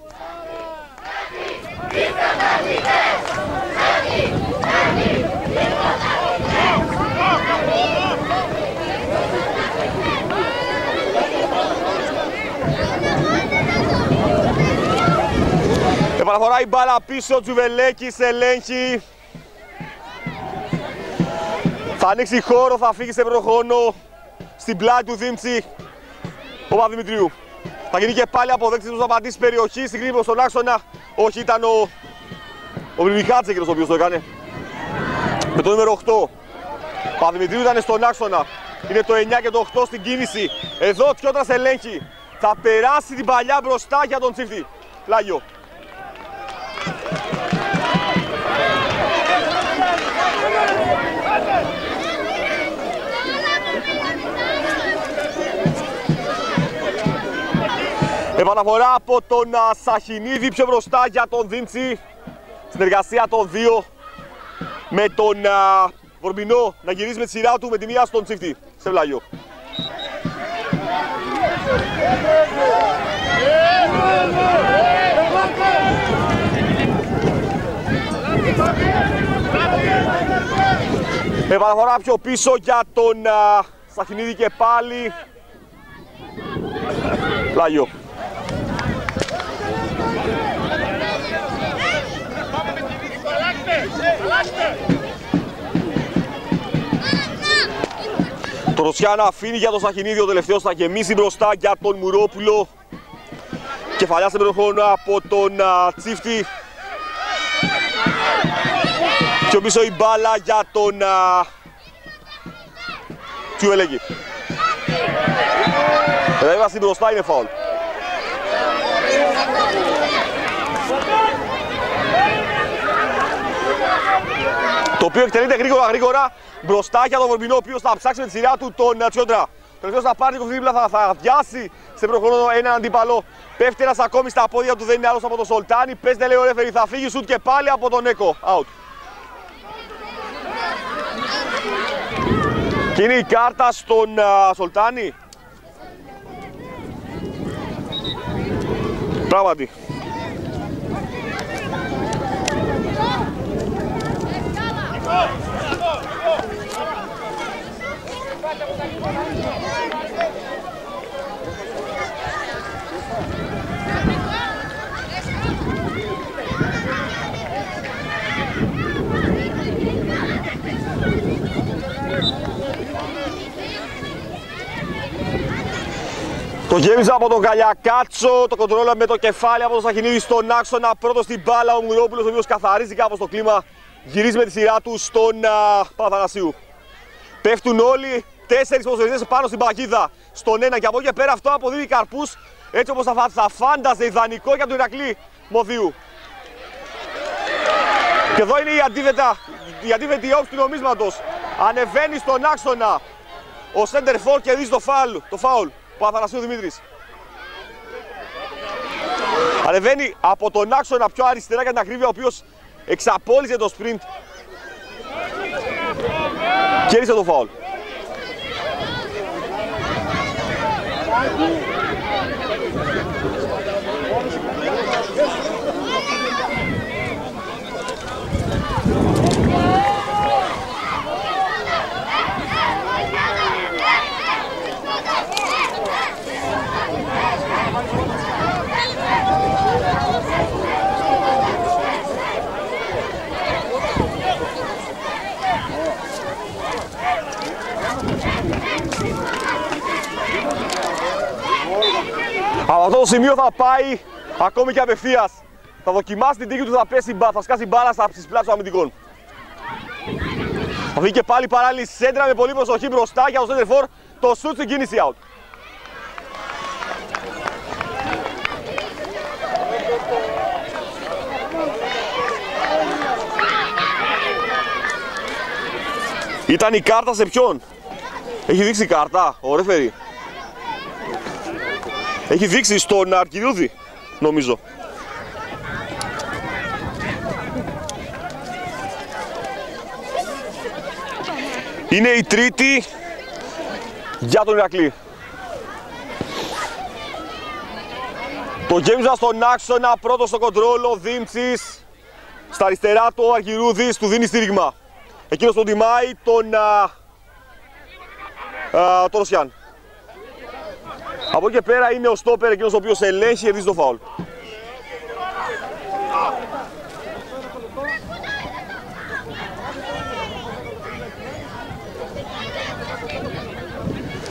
Επαναφορά η μπάλα πίσω, Τζουβελέκης ελέγχει. Θα ανοίξει χώρο, θα φύγει σε προχρόνο στην πλάτη του Δήμτσι ο Παπαδημητρίου. Θα γίνει και πάλι αποδέκτης του απαντής περιοχή, συγκρίνει προς τον άξονα. Όχι, ήταν ο Ο Βρυμιχάτης εκείνος ο οποίος το έκανε. Με το νούμερο οκτώ. Παπαδημητρίου ήταν στον άξονα. Είναι το εννιά και το οκτώ στην κίνηση. Εδώ Τιότρας ελέγχει. Θα περάσει την παλιά μπροστά για τον Τσίφτη. Πλάγιο. Επαναφορά από τον Σαχινίδη πιο μπροστά για τον Δίντσι. Συνεργασία των δύο με τον α, Βορμπινό να γυρίσει με τη σειρά του με τη μία στον Τσίφτη. Σε Βλάγιο. Επαναφορά πιο πίσω για τον α, Σαχινίδη και πάλι. Βλάγιο. Το Ρωσιάνα αφήνει για τον Σαχινίδη, ο τελευταίος θα γεμίσει μπροστά για τον Μουρόπουλο. Κεφαλιά σε χρόνο από τον α, Τσίφτη. Πιο πίσω η μπάλα για τον Τσιουελέγη. Έβαση μπροστά, είναι φάουλ. Το οποίο εκτελείται γρήγορα γρήγορα μπροστά για τον Βορμπινό, ο οποίος θα ψάξει με τη σειρά του τον Τσιόντρα. Ο τελευταίος θα πάρει την κοφτή θα, θα αδειάσει σε προχρόνο έναν αντίπαλο. Πέφτει ένας ακόμη στα πόδια του, δεν είναι άλλος από τον Σολτάνη. Παίζεται λέει ο ρέφερι, θα φύγει σουτ και πάλι από τον Νέκο. Out. Και είναι η κάρτα στον uh, Σολτάνη. Πράγματι. Το γέμιζε από τον Καλιακάτσο, το κοντρόλα με το κεφάλι από τον Σαχινίδη στον άξονα. Πρώτος στην μπάλα ο Μουρόπουλος, ο οποίος καθαρίζει κάπως το κλίμα. Γυρίζει με τη σειρά του στον uh, Παπαθανασίου. Πέφτουν όλοι, τέσσερις ποδοσφαιριστές πάνω στην παγίδα. Στον ένα και από εκεί πέρα αυτό αποδίδει καρπούς. Έτσι όπως θα, θα φάνταζε ιδανικό για τον Ηρακλή Μοδίου. Και εδώ είναι η, αντίθετα, η αντίθετη όψη του νομίσματος. Ανεβαίνει στον άξονα ο center for και δει το φάουλ. Το φάουλ. Παπαθανασίου Δημήτρης. Ανεβαίνει από τον άξονα πιο αριστερά για την ακρίβεια, ο οποίος εξαπόλυσε το sprint. Κέρδισε το φάουλ. Από αυτό το σημείο θα πάει ακόμη και απευθείας. Θα δοκιμάσει την τύχη του, θα πέσει, θα σκάσει μπάλα στις πλάτες των αμυντικών. Θα βγει και πάλι παράλληλη σέντρα με πολύ προσοχή μπροστά για το center for. Το σουτ στην κίνηση out. Ήταν η κάρτα σε ποιον? Έχει δείξει η κάρτα ο ρεφερί. Έχει δείξει στον Αρκυριούδη, νομίζω. Είναι η τρίτη για τον Ηρακλή. Το γέμιζα στον άξονα, πρώτο στο κοντρόλ ο Δήμτσης. Στα αριστερά του ο Αργυρούδης, του δίνει στήριγμα. Εκείνος τον τιμάει τον, α, α, τον Ρωσιάν. Από εκεί και πέρα είναι ο στόπερ, εκείνος ο οποίος ελέγχει και δίνει το φάουλ.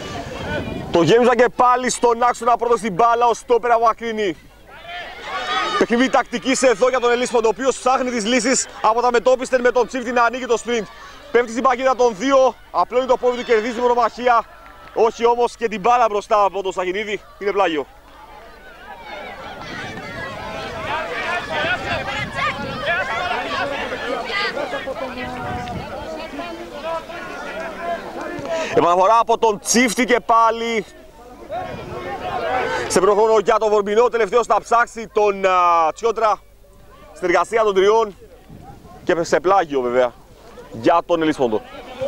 Το γέμιζα και πάλι στον άξονα, πρώτο στην μπάλα, ο στόπερ απομακρύνει. Παιχνίδι τακτικής εδώ για τον Ελίσποντο, ο οποίος ψάχνει τις λύσεις από τα μετώπιστεν με τον Τσίφτη να ανοίγει το sprint. Πέφτει στην παγίδα των δύο, απλώνει το πόδι του, κερδίζει την μονομαχία. Όχι όμως και την μπάλα μπροστά από τον Σαχινίδη, είναι πλάγιο. Επαναφορά από τον Τσίφτη και πάλι σε προχρόνο για τον Βορμπινό. Τελευταίος θα ψάξει τον uh, Τσιόντρα στην εργασία των τριών και σε πλάγιο βέβαια για τον Ελίσποντο.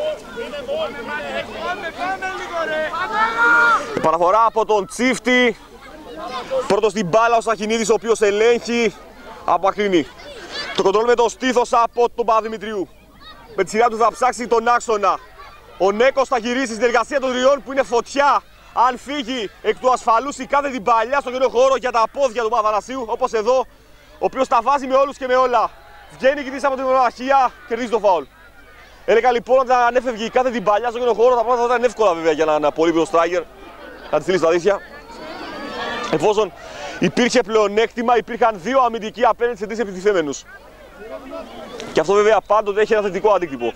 Επαναφορά από τον Τσίφτη. Πρώτος στην μπάλα ο Σαχινίδης, ο οποίος ελέγχει από ακρινή. Το κοντρόλ με το στήθος από τον Παπαδημητρίου. Με τη σειρά του θα ψάξει τον άξονα. Ο Νέκος θα γυρίσει στην εργασία των τριών που είναι φωτιά. Αν φύγει εκ του ασφαλούς η κάθε την παλιά στον καινούριο χώρο για τα πόδια του Παπαθανασίου, όπως εδώ, ο οποίος τα βάζει με όλους και με όλα. Βγαίνει και από την μονομαχία, κερδίζει το φάουλ. Έλεγα λοιπόν ότι αν έφευγε η κάθε την παλιά στον καινούριο χώρο, τα πράγματα θα ήταν εύκολα βέβαια για έναν πολύμπλο στράγερ να τη στείλει στα δίχτυα. Εφόσον υπήρχε πλεονέκτημα, υπήρχαν δύο αμυντικοί απέναντι σε τρεις επιτιθέμενους. Και αυτό βέβαια πάντοτε έχει ένα θετικό αντίκτυπο.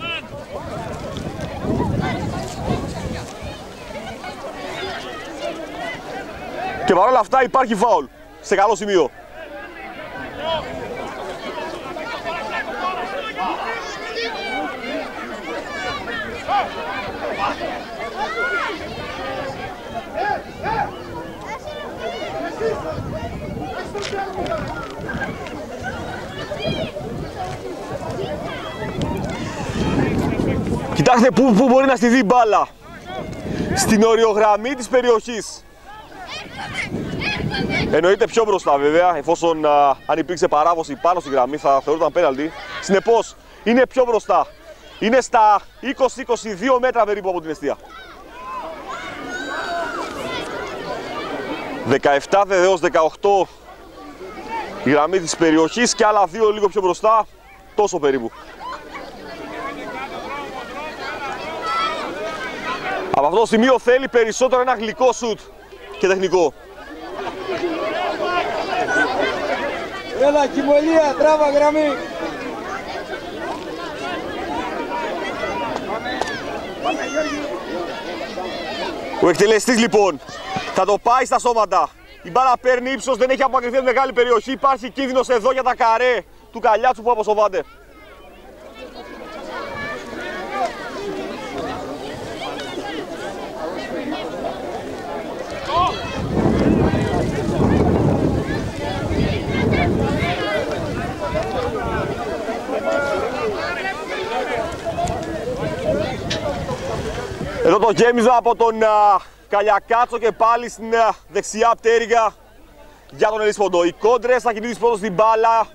Και παρόλα αυτά υπάρχει φάουλ σε καλό σημείο. Κοιτάξτε πού, πού μπορεί να στηθεί η μπάλα. Στην οριογραμμή της περιοχής. Εννοείται πιο μπροστά βέβαια, εφόσον α, αν υπήρξε παράβαση πάνω στη γραμμή θα θεωρούταν πέναλτι. Συνεπώς είναι πιο μπροστά. Είναι στα είκοσι με είκοσι δύο μέτρα περίπου από την εστία. δεκαεπτά έως δεκαοκτώ η γραμμή της περιοχής και άλλα δύο λίγο πιο μπροστά, τόσο περίπου. Από αυτό το σημείο θέλει περισσότερο ένα γλυκό σουτ και τεχνικό. Έλα, Κιμολία, τράβα γραμμή. Ο εκτελεστής λοιπόν θα το πάει στα σώματα. Η μπάλα παίρνει ύψος, δεν έχει απομακρυνθεί από μεγάλη περιοχή. Υπάρχει κίνδυνος εδώ για τα καρέ του Καλιάτσου που αποσοβάται. Εδώ το γέμιζο από τον uh, Καλιακάτσο και πάλι στην uh, δεξιά πτέρυγα για τον Ελίσποντο. Οι κόντρες θα κινήσει πρώτος στην μπάλα.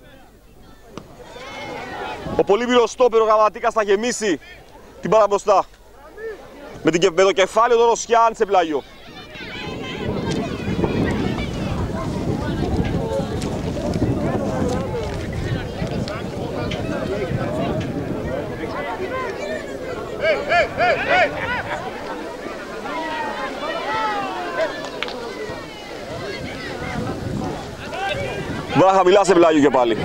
Ο πολύμιλος στόπερ ο Γραμματίκας θα γεμίσει την μπάλα μπροστά. Με, την, με το κεφάλι του Ρωσιάν σε πλάγιο. Μπάλα χαμηλά σε πλάγιο και πάλι.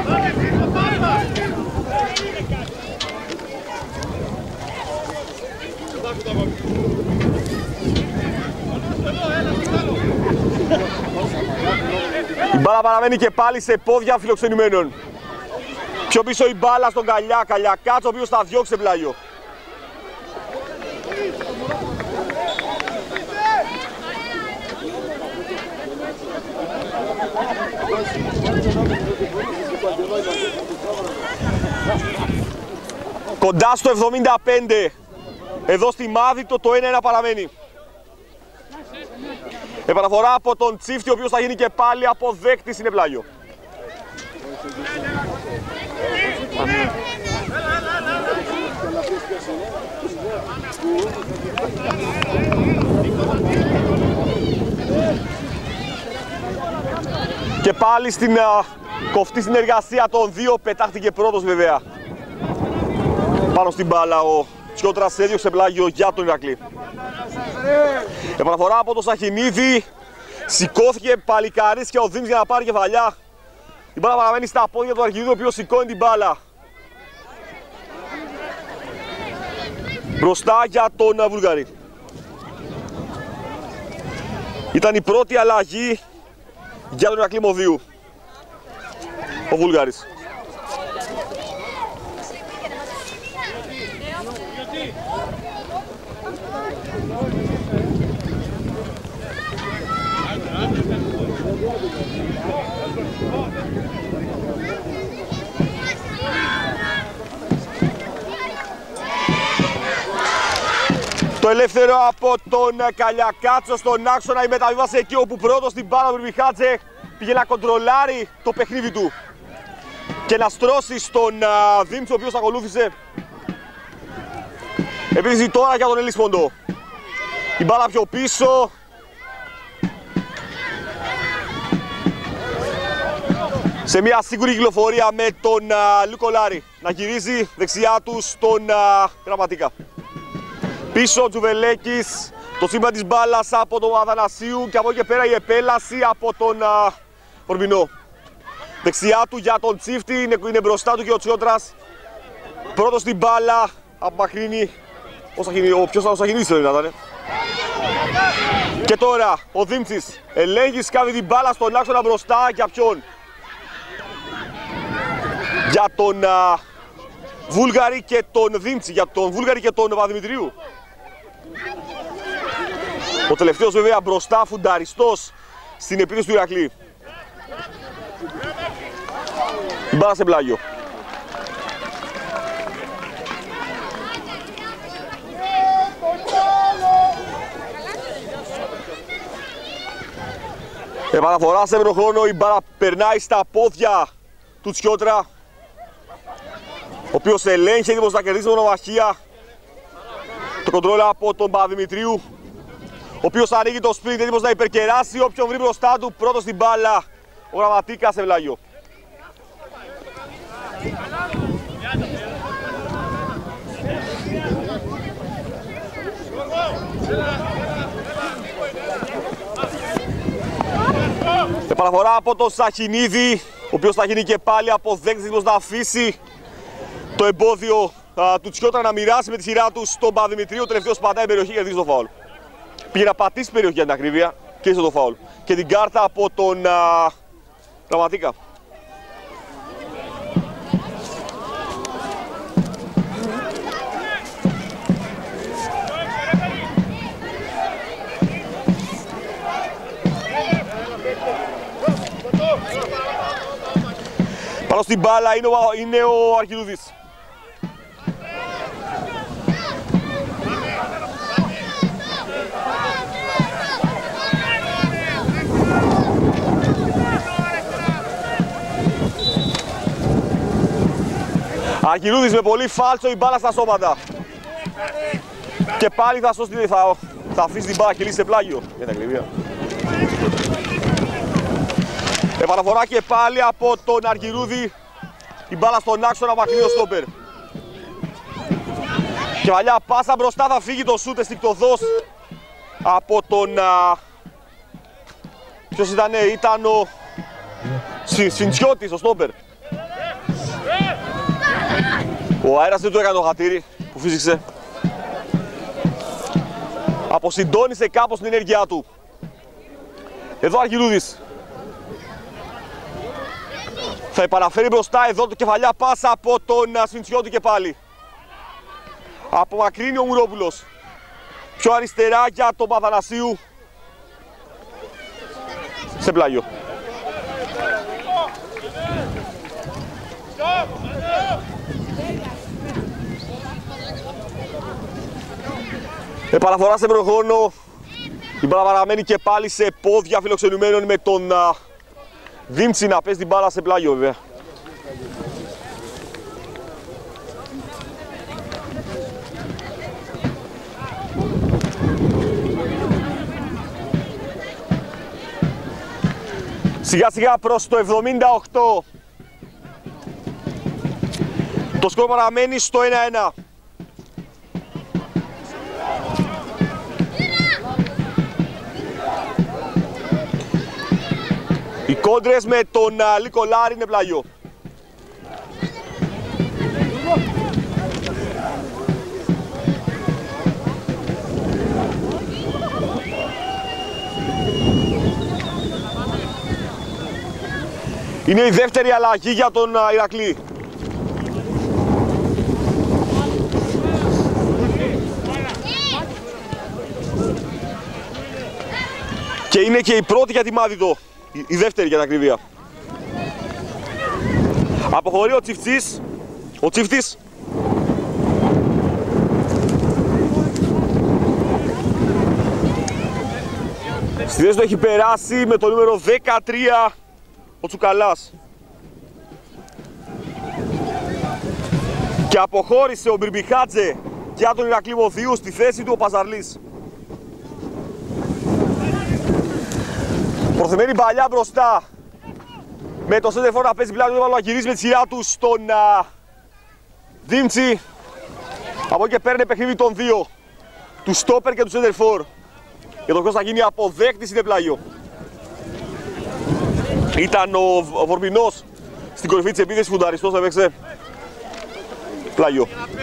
Η μπάλα παραμένει και πάλι σε πόδια φιλοξενημένων. Πιο πίσω η μπάλα στον Καλιά, Καλιακάτσο, ο οποίος θα διώξει σε πλάγιο. Κοντά στο εβδομήντα πέντε. Εδώ στη Μάδιτο το ένα ένα παραμένει. Επαναφορά από τον Τσίφτη, ο οποίος θα γίνει και πάλι αποδέκτης, είναι πλάγιο. Και πάλι στην uh, κοφτή συνεργασία των δύο, πετάχτηκε πρώτος βέβαια. Πάνω στην μπάλα ο Τσιότρας έδιωξε πλάγιο για τον Ηρακλή. Επαναφορά από τον Σαχινίδη Σηκώθηκε παλικάρις και ο Δήμης για να πάρει κεφαλιά. Η μπάλα παραμένει στα πόδια του Αρχιδίου, ο οποίος σηκώνει την μπάλα. Μπροστά για τον Βούλγαρη. Ήταν η πρώτη αλλαγή για τον Ηρακλή Μοδίου. Ο Βούλγαρης. Το ελεύθερο από τον Καλιακάτσο στον άξονα, η μεταβίβαση εκεί όπου πρώτος την μπάλα του Βιχάτζε πήγε να κοντρολάρει το παιχνίδι του και να στρώσει στον Δήμτσο, ο οποίος ακολούθησε. Επίσης τώρα για τον Ελίσποντο. Η μπάλα πιο πίσω. Σε μια σίγουρη κυκλοφορία με τον Λουκολάρη να γυρίζει δεξιά του στον Γραμματίκα. Πίσω ο Τζουβελέκης, το σύμπαν της μπάλας από τον Αθανασίου και από εκεί και πέρα η επέλαση από τον Ορμινό. Δεξιά του για τον Τσίφτη, είναι, είναι μπροστά του και ο Τσιότρας. Πρώτος την μπάλα, απομακρύνει, ο ποιος θα κινήσει δεν ήταν. Και τώρα ο Δήμτσης ελέγχει, σκάβει την μπάλα στον άξονα μπροστά για ποιον. Για τον α, Βούλγαρη και τον Δήμτσι, για τον Βούλγαρη και τον Παπαδημητρίου. Ο τελευταίος βέβαια μπροστά, φουνταριστός στην επίθεση του Ηρακλή. Η μπάλα σε πλάγιο. Επαναφορά σε έμενο χρόνο, η μπάλα περνάει στα πόδια του Τσιότρα, ο οποίος ελέγχει έτοιμος να κερδίσει μονομαχία. Το κοντρόλ από τον Παπαδημητρίου, ο οποίος ανοίγει το σπίτι έτοιμος να υπερκεράσει όποιον βρει μπροστά του. Πρώτος στην μπάλα ο Γραμματίκας σε βλάγιο. Επαναφορά από τον Σαχινίδη, ο οποίος θα γίνει και πάλι αποδέκτης να αφήσει το εμπόδιο α, του Τσιότρα να μοιράσει με τη σειρά του στον Παπαδημητρίου. Ο τελευταίος πατάει περιοχή και κερδίζει το φάουλ. Πήγε να πατήσει περιοχή για την ακρίβεια και είσαι το φάουλ. Και την κάρτα από τον α, Γραμματίκα. Πάνω στην μπάλα είναι ο, είναι ο Αρχιδούδης. Αρχιδούδης με πολύ φάλτσο, η μπάλα στα σώματα. Και πάλι θα σώσει, θα, θα αφήσει την μπάλα και λύσει σε πλάγιο. Για την ακριβία. Επαναφορά και πάλι από τον Αργυρούδη. Η μπάλα στον άξονα, μακρύνει ο στόπερ. Και βαλιά πάσα μπροστά, θα φύγει το σούτ αισθηκτοδός από τον... Α... Ποιος ήτανε, ήταν ο Συντσιώτης, ο στόπερ. Ο αέρας δεν του έκανε το χατήρι που φύσηξε. Αποσυντώνησε κάπως την ενέργειά του. Εδώ Αργυρούδης. Θα επαναφέρει μπροστά εδώ το κεφαλιά πάσα από τον Σφιντσιώτη και πάλι. Απομακρύνει ο Μουρόπουλος. Πιο αριστερά για τον Παθανασίου. Σε πλάγιο. Επαναφορά σε προχρόνο. Η μπάλα παραμένει και πάλι σε πόδια φιλοξενουμένων με τον α, Δήμτσι να παίζει την μπάλα σε πλάγιο βέβαια. Σιγά σιγά προς το εβδομήντα οκτώ. Το σκορ παραμένει στο ένα ένα. κόντρες με τον Λίκο Λάρη, είναι πλάγιο. Είναι η δεύτερη αλλαγή για τον Ηρακλή. Και είναι και η πρώτη για τη Μάδιτο. Η δεύτερη για την ακρίβεια. Αποχωρεί ο Τσιφτής. Ο Τσιφτής. Στη θέση του έχει περάσει με το νούμερο δεκατρία ο Τσουκαλάς. Και αποχώρησε ο Μπιρμπιχάτζε για τον Ηρακλή Μοδίου, στη θέση του ο Παζαρλής. Προθεμένη παλιά μπροστά με το σέντερφορ να παίζει πλάι, να γυρίζει με τη σειρά του στον Δήμτσι. Από εκεί και παίρνει παιχνίδι των δύο, του στόπερ και του σέντερφορ. Και το ποιος θα γίνει αποδέκτης είναι πλάγιο. Ήταν ο Βορμπινός στην κορυφή της επίθεσης, φουνταριστός έπαιξε πλάγιο.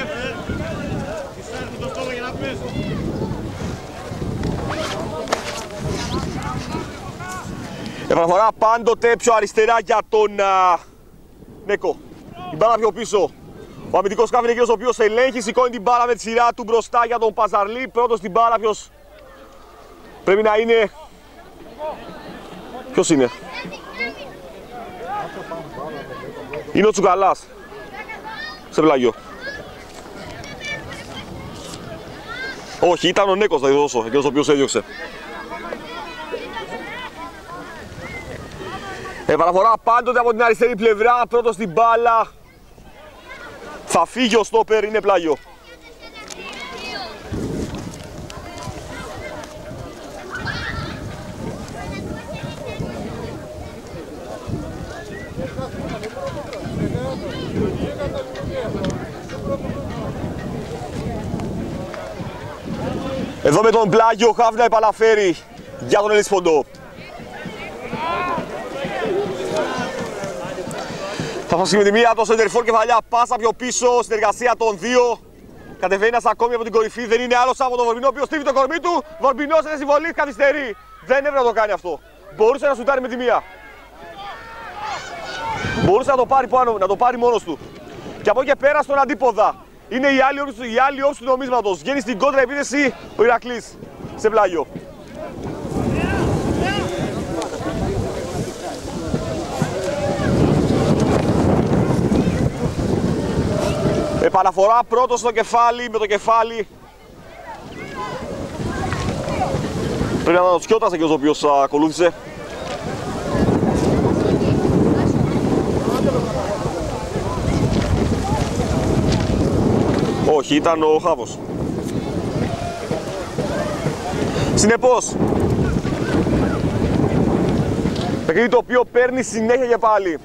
Επαναφορά πάντοτε πιο αριστερά για τον α, Νέκο. Η μπάλα πιο πίσω. Ο αμυντικός σκάφ είναι εκείνος ο οποίος ελέγχει, σηκώνει την μπάλα με τη σειρά του μπροστά για τον Παζαρλή. Πρώτος στην μπάλα, ποιος πρέπει να είναι. Ποιος είναι? Είναι ο Τσουκαλάς. Σε πλάγιο. Όχι, ήταν ο Νέκος, θα δώσω, εκείνος ο οποίος έδιωξε. Επαναφορά πάντοτε από την αριστερή πλευρά, πρώτος στην μπάλα. Θα φύγει ο στόπερ, είναι πλάγιο. Εδώ με τον πλάγιο Χάβ να επαναφέρει για τον Ελισποντό. Θα φασίσει με τη μία το σεντερφόρ, κεφαλιά πάσα πιο πίσω, συνεργασία των δύο. Κατεβαίνει ένας ακόμη από την κορυφή, δεν είναι άλλος από τον Βορμπινό, ο οποίος στρίβει το κορμί του. Βορμπινός είναι συμβολή, καθυστερεί. Δεν έπρεπε να το κάνει αυτό. Μπορούσε να σουτάρει με τη μία. Μπορούσε να το πάρει πάνω, να το πάρει μόνος του. Και από εκεί και πέρα στον αντίποδα. Είναι η άλλη όψη, η άλλη όψη του νομίσματος. Βγαίνει στην κόντρα επίθεση ο Ηρακλής σε πλάγιο. Επαναφορά πρώτος στο κεφάλι, με το κεφάλι. Πρέπει να ήταν ο Τσιώτας εκείνος ο οποίος ακολούθησε. Όχι, ήταν ο Χάβος. Συνεπώς, παιχνίδι το οποίο παίρνει συνέχεια και πάλι.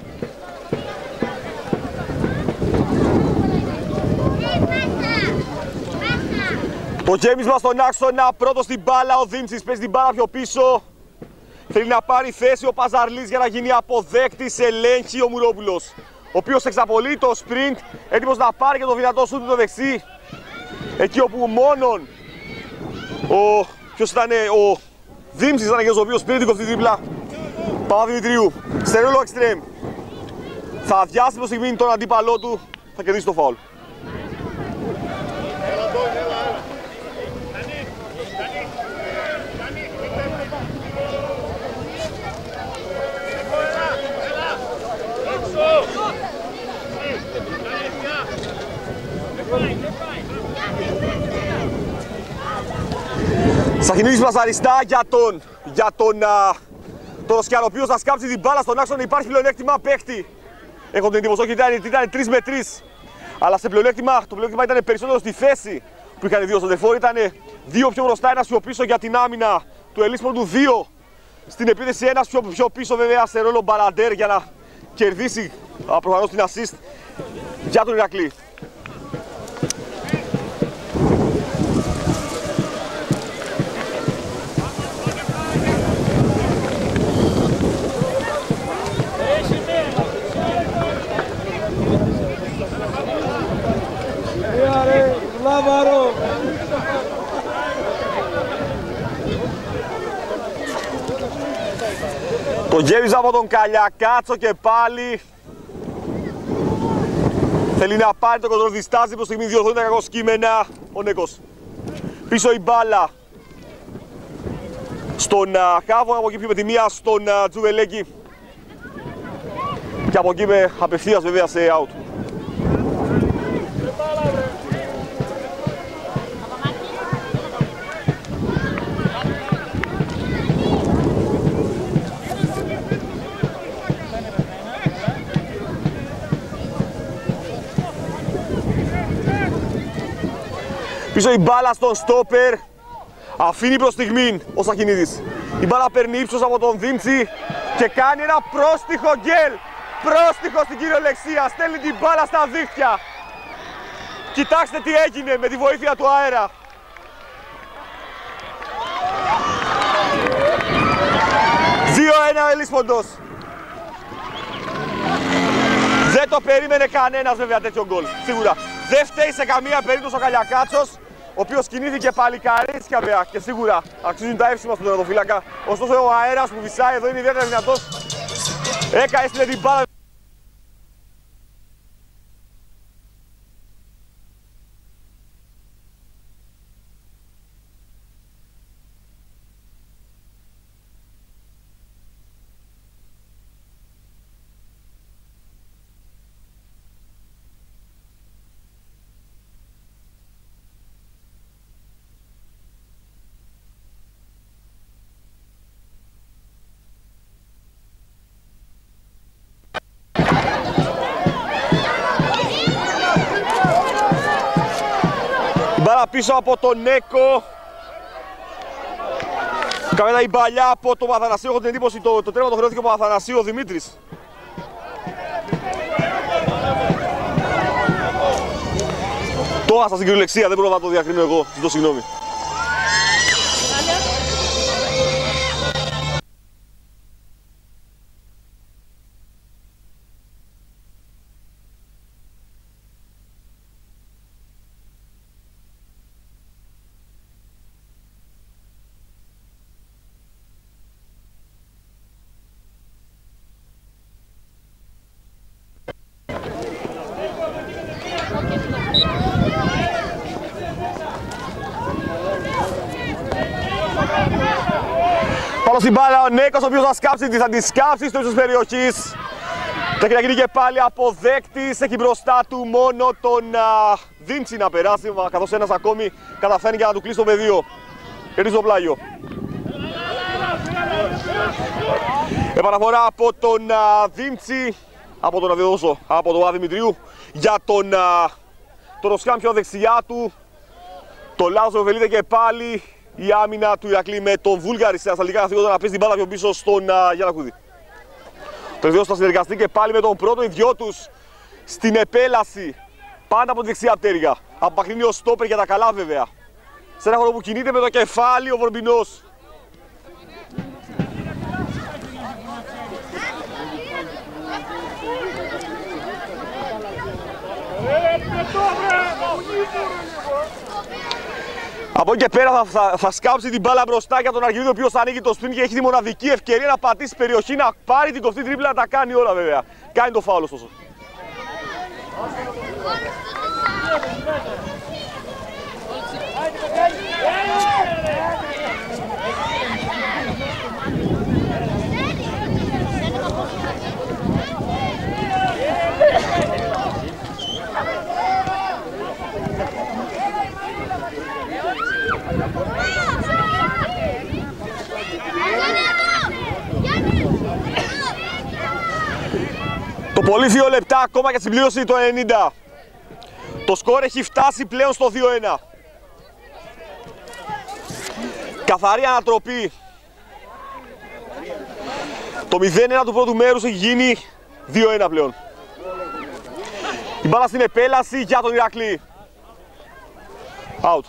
Το γέμισμα στον άξονα, πρώτος στην μπάλα, ο Δήμτσης παίζει την μπάλα πιο πίσω. Θέλει να πάρει θέση ο Παζαρλής για να γίνει αποδέκτης, ελέγχει ο Μουρόπουλος, ο οποίος εξαπολύει το sprint, έτοιμος να πάρει και το δυνατό σούτ του το δεξί. Εκεί όπου μόνον ο, ποιος ήταν, ο Δήμτσης ήταν εκείνος ο οποίος πήρε την κοφτή δίπλα. Παπαδημητρίου, στερεόλο εξτρέμ. Θα αδειάσει προς στιγμή τον αντίπαλό του, θα κερδίσει το φάουλ. Σαχινίδης Πασαριστά για τον, για τον, α, τον Ροσκιάνο, ο οποίος θα σκάψει την μπάλα στον άξονα. Υπάρχει πλεονέκτημα παίχτη. Έχω την εντύπωση ότι ήταν, ήταν τρεις με τρεις. Αλλά σε πλεονέκτημα, το πλεονέκτημα ήταν περισσότερο στη θέση που είχαν οι δύο σεντερφόρ. Ήταν δύο πιο μπροστά, ένας πιο πίσω για την άμυνα του Ελίσποντου, δύο στην επίθεση, ένας πιο, πιο πίσω βέβαια σε ρόλο Μπαραντέρ για να κερδίσει προφανώς την assist για τον Ηρακλή. γέμιζε από τον Καλιακάτσο και πάλι θέλει να πάρει το κοντρόλ της τάσης, προς στιγμή διορθώνει τα κακοσκήμενα ο Νέκος. Πίσω η μπάλα στον Χάβο, από εκεί με τη μία στον Τζουβελέκη και από εκεί με απευθείας βέβαια σε out. Πίσω η μπάλα στον στόπερ, αφήνει προς στιγμήν ο Σαχινίδης. Η μπάλα παίρνει ύψος από τον Δήμτσι και κάνει ένα πρόστιχο γκέλ. Πρόστιχο στην κυριολεξία, στέλνει την μπάλα στα δίχτυα. Κοιτάξτε τι έγινε με τη βοήθεια του αέρα. δύο ένα ο Ελίσποντος. Δεν το περίμενε κανένας βέβαια τέτοιο γκολ, σίγουρα. Δεν φταίει σε καμία περίπτωση ο Καλιακάτσος, ο οποίος κινήθηκε παλικαρίσκια βέβαια και σίγουρα αξίζουν τα εύσημα στον τερματοφύλακα. Ωστόσο ο αέρας που βυσάει εδώ είναι ιδιαίτερα δυνατός. Έκα έστειλε την μπάλα. Μπάλα πίσω από τον Νέκο. Καμένα η μπαλιά από τον Αθανασίου. Έχω την εντύπωση το, το τρέμα το χρεώθηκε από τον Αθανασίου ο Δημήτρης. Το άσα στην κυριολεξία, δεν μπορώ να το διακρίνω εγώ. Ζητώ συγγνώμη. Πάνω στην μπάλα ο Νέκος, ο οποίος θα σκάψει, θα τη σκάψει στο ύψος περιοχής. Θα γίνει και πάλι αποδέκτης, έχει μπροστά του μόνο τον Δήμτσι να περάσει, καθώς ένας ακόμη καταφέρνει για να του κλείσει το πεδίο. Κερδίζει το πλάγιο. Επαναφορά από τον Δήμτσι, από τον Αβιοδόσο, από τον Δημητρίου, για τον, τον Ροσκάν πιο δεξιά του. Το λάθος ωφελείται και πάλι η άμυνα του Ηρακλή με τον Βούλγαρη σε ασταλικά καθήκοντα να παίζει την μπάλα πιο πίσω στον uh, Γιαννακούδη. Το Ιδιός θα συνεργαστεί και πάλι με τον πρώτο, οι δυο τους στην επέλαση πάντα από τη δεξιά πτέρυγα. Απαχνίνει ο στόπερ για τα καλά βέβαια. Σε ένα χώρο που κινείται με το κεφάλι ο Βορμπινός. Από εκεί και πέρα θα, θα, θα σκάψει την μπάλα μπροστά για τον Αργυρίδη, ο οποίος ανοίγει το σπίτι και έχει τη μοναδική ευκαιρία να πατήσει περιοχή, να πάρει την κοφτή τρίπλα, να τα κάνει όλα βέβαια. Κάνει το φάουλ ωστόσο. Το πολύ δύο λεπτά ακόμα και συμπλήρωση το ενενήντα. Το σκορ έχει φτάσει πλέον στο δύο ένα. Καθαρή ανατροπή. Το μηδέν ένα του πρώτου μέρους έχει γίνει δύο ένα πλέον. Η μπάλα στην επέλαση για τον Ηρακλή. Out.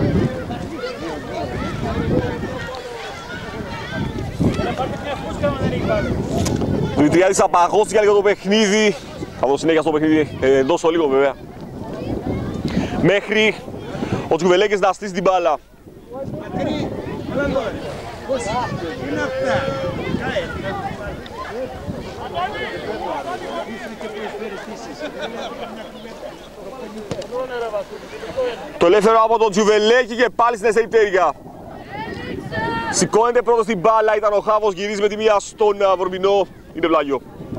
Πάρτε μια φούσκα. Δημητριάδης απαγώστηκε για το παιχνίδι. Θα δώσει συνέχεια στο παιχνίδι ε, εντός στο λίγο βέβαια. Μέχρι ο Τζουβελέκης να στήσει την μπάλα. Το ελεύθερο από τον Τζουβελέκη και πάλι στην εστεριτέρια. Σηκώνεται πρώτος την μπάλα, ήταν ο Χάβος, γυρίζει με τη μία στον Βορμπινό, είναι πλάγιο.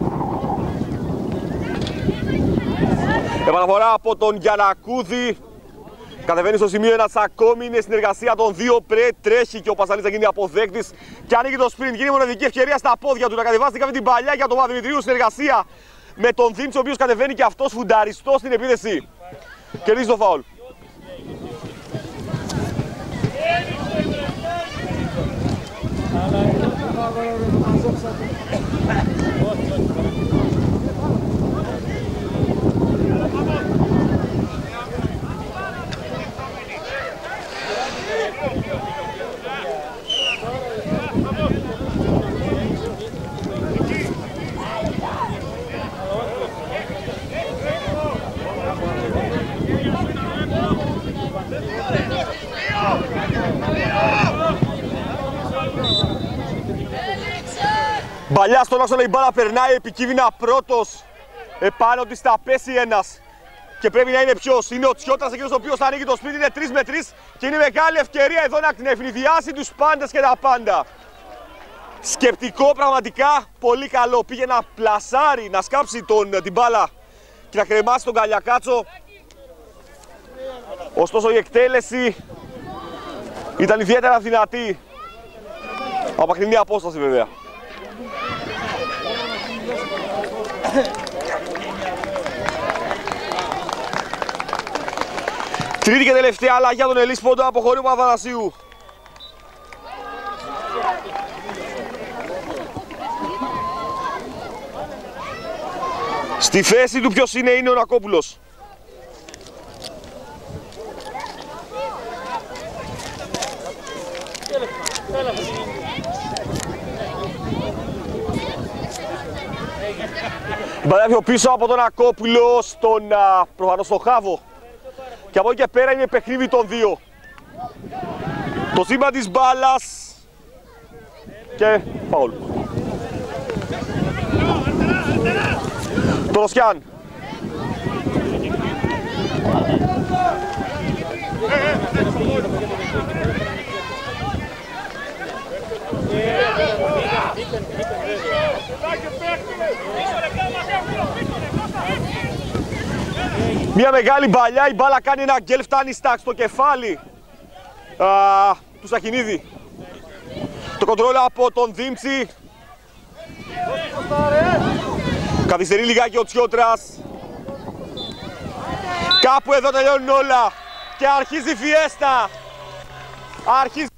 Επαναφορά από τον Γιαννακούδη. Κατεβαίνει στο σημείο ένας ακόμη, είναι συνεργασία των δύο, πρέ, τρέχει και ο Πασαλής θα γίνει αποδέκτης και ανοίγει το sprint, γίνει μοναδική ευκαιρία στα πόδια του να κατεβάσει την την παλιά για τον Παπαδημητρίου, συνεργασία με τον Δήμψη, ο οποίος κατεβαίνει και αυτός φουνταριστός στην επίθεση. Κερδίζει το φάουλ. Μπαλιά στον άξονα, η μπάλα περνάει επικίνδυνα πρώτος. Επάνω της θα πέσει ένας. Και πρέπει να είναι ποιος. Είναι ο Τσιώτρας εκείνος ο οποίος θα ανοίγει το σπίτι. Είναι τρεις με τρεις και είναι μεγάλη ευκαιρία εδώ να την ευνηδιάσει τους πάντες και τα πάντα. Σκεπτικό πραγματικά, πολύ καλό. Πήγε να πλασάρει, να σκάψει τον, την μπάλα και να κρεμάσει τον Καλιακάτσο. Ωστόσο η εκτέλεση ήταν ιδιαίτερα δυνατή. Από μακρινή απόσταση βέβαια. Τρίτη και τελευταία αλλαγή για τον Ελίσποντο, αποχωρεί ο Παπαθανασίου. Στη θέση του ποιος είναι, είναι ο Νακόπουλος. Η μπαλιά πίσω από τον Ακόπουλο στον προφανώς τον Χάβο. Και από εκεί και πέρα είναι παιχνίδι των δύο. Το σήμα της μπάλας και φάουλ. Το Ροσιάν. Μια μεγάλη μπαλιά, η μπάλα κάνει ένα γκέλ, φτάνει στάξ στο κεφάλι α, του Σαχινίδη. Το κοντρόλ από τον Δήμψη. Καθυστερεί λιγάκι ο Τσιώτρας. Κάπου εδώ τελειώνουν όλα και αρχίζει η φιέστα. Αρχίζει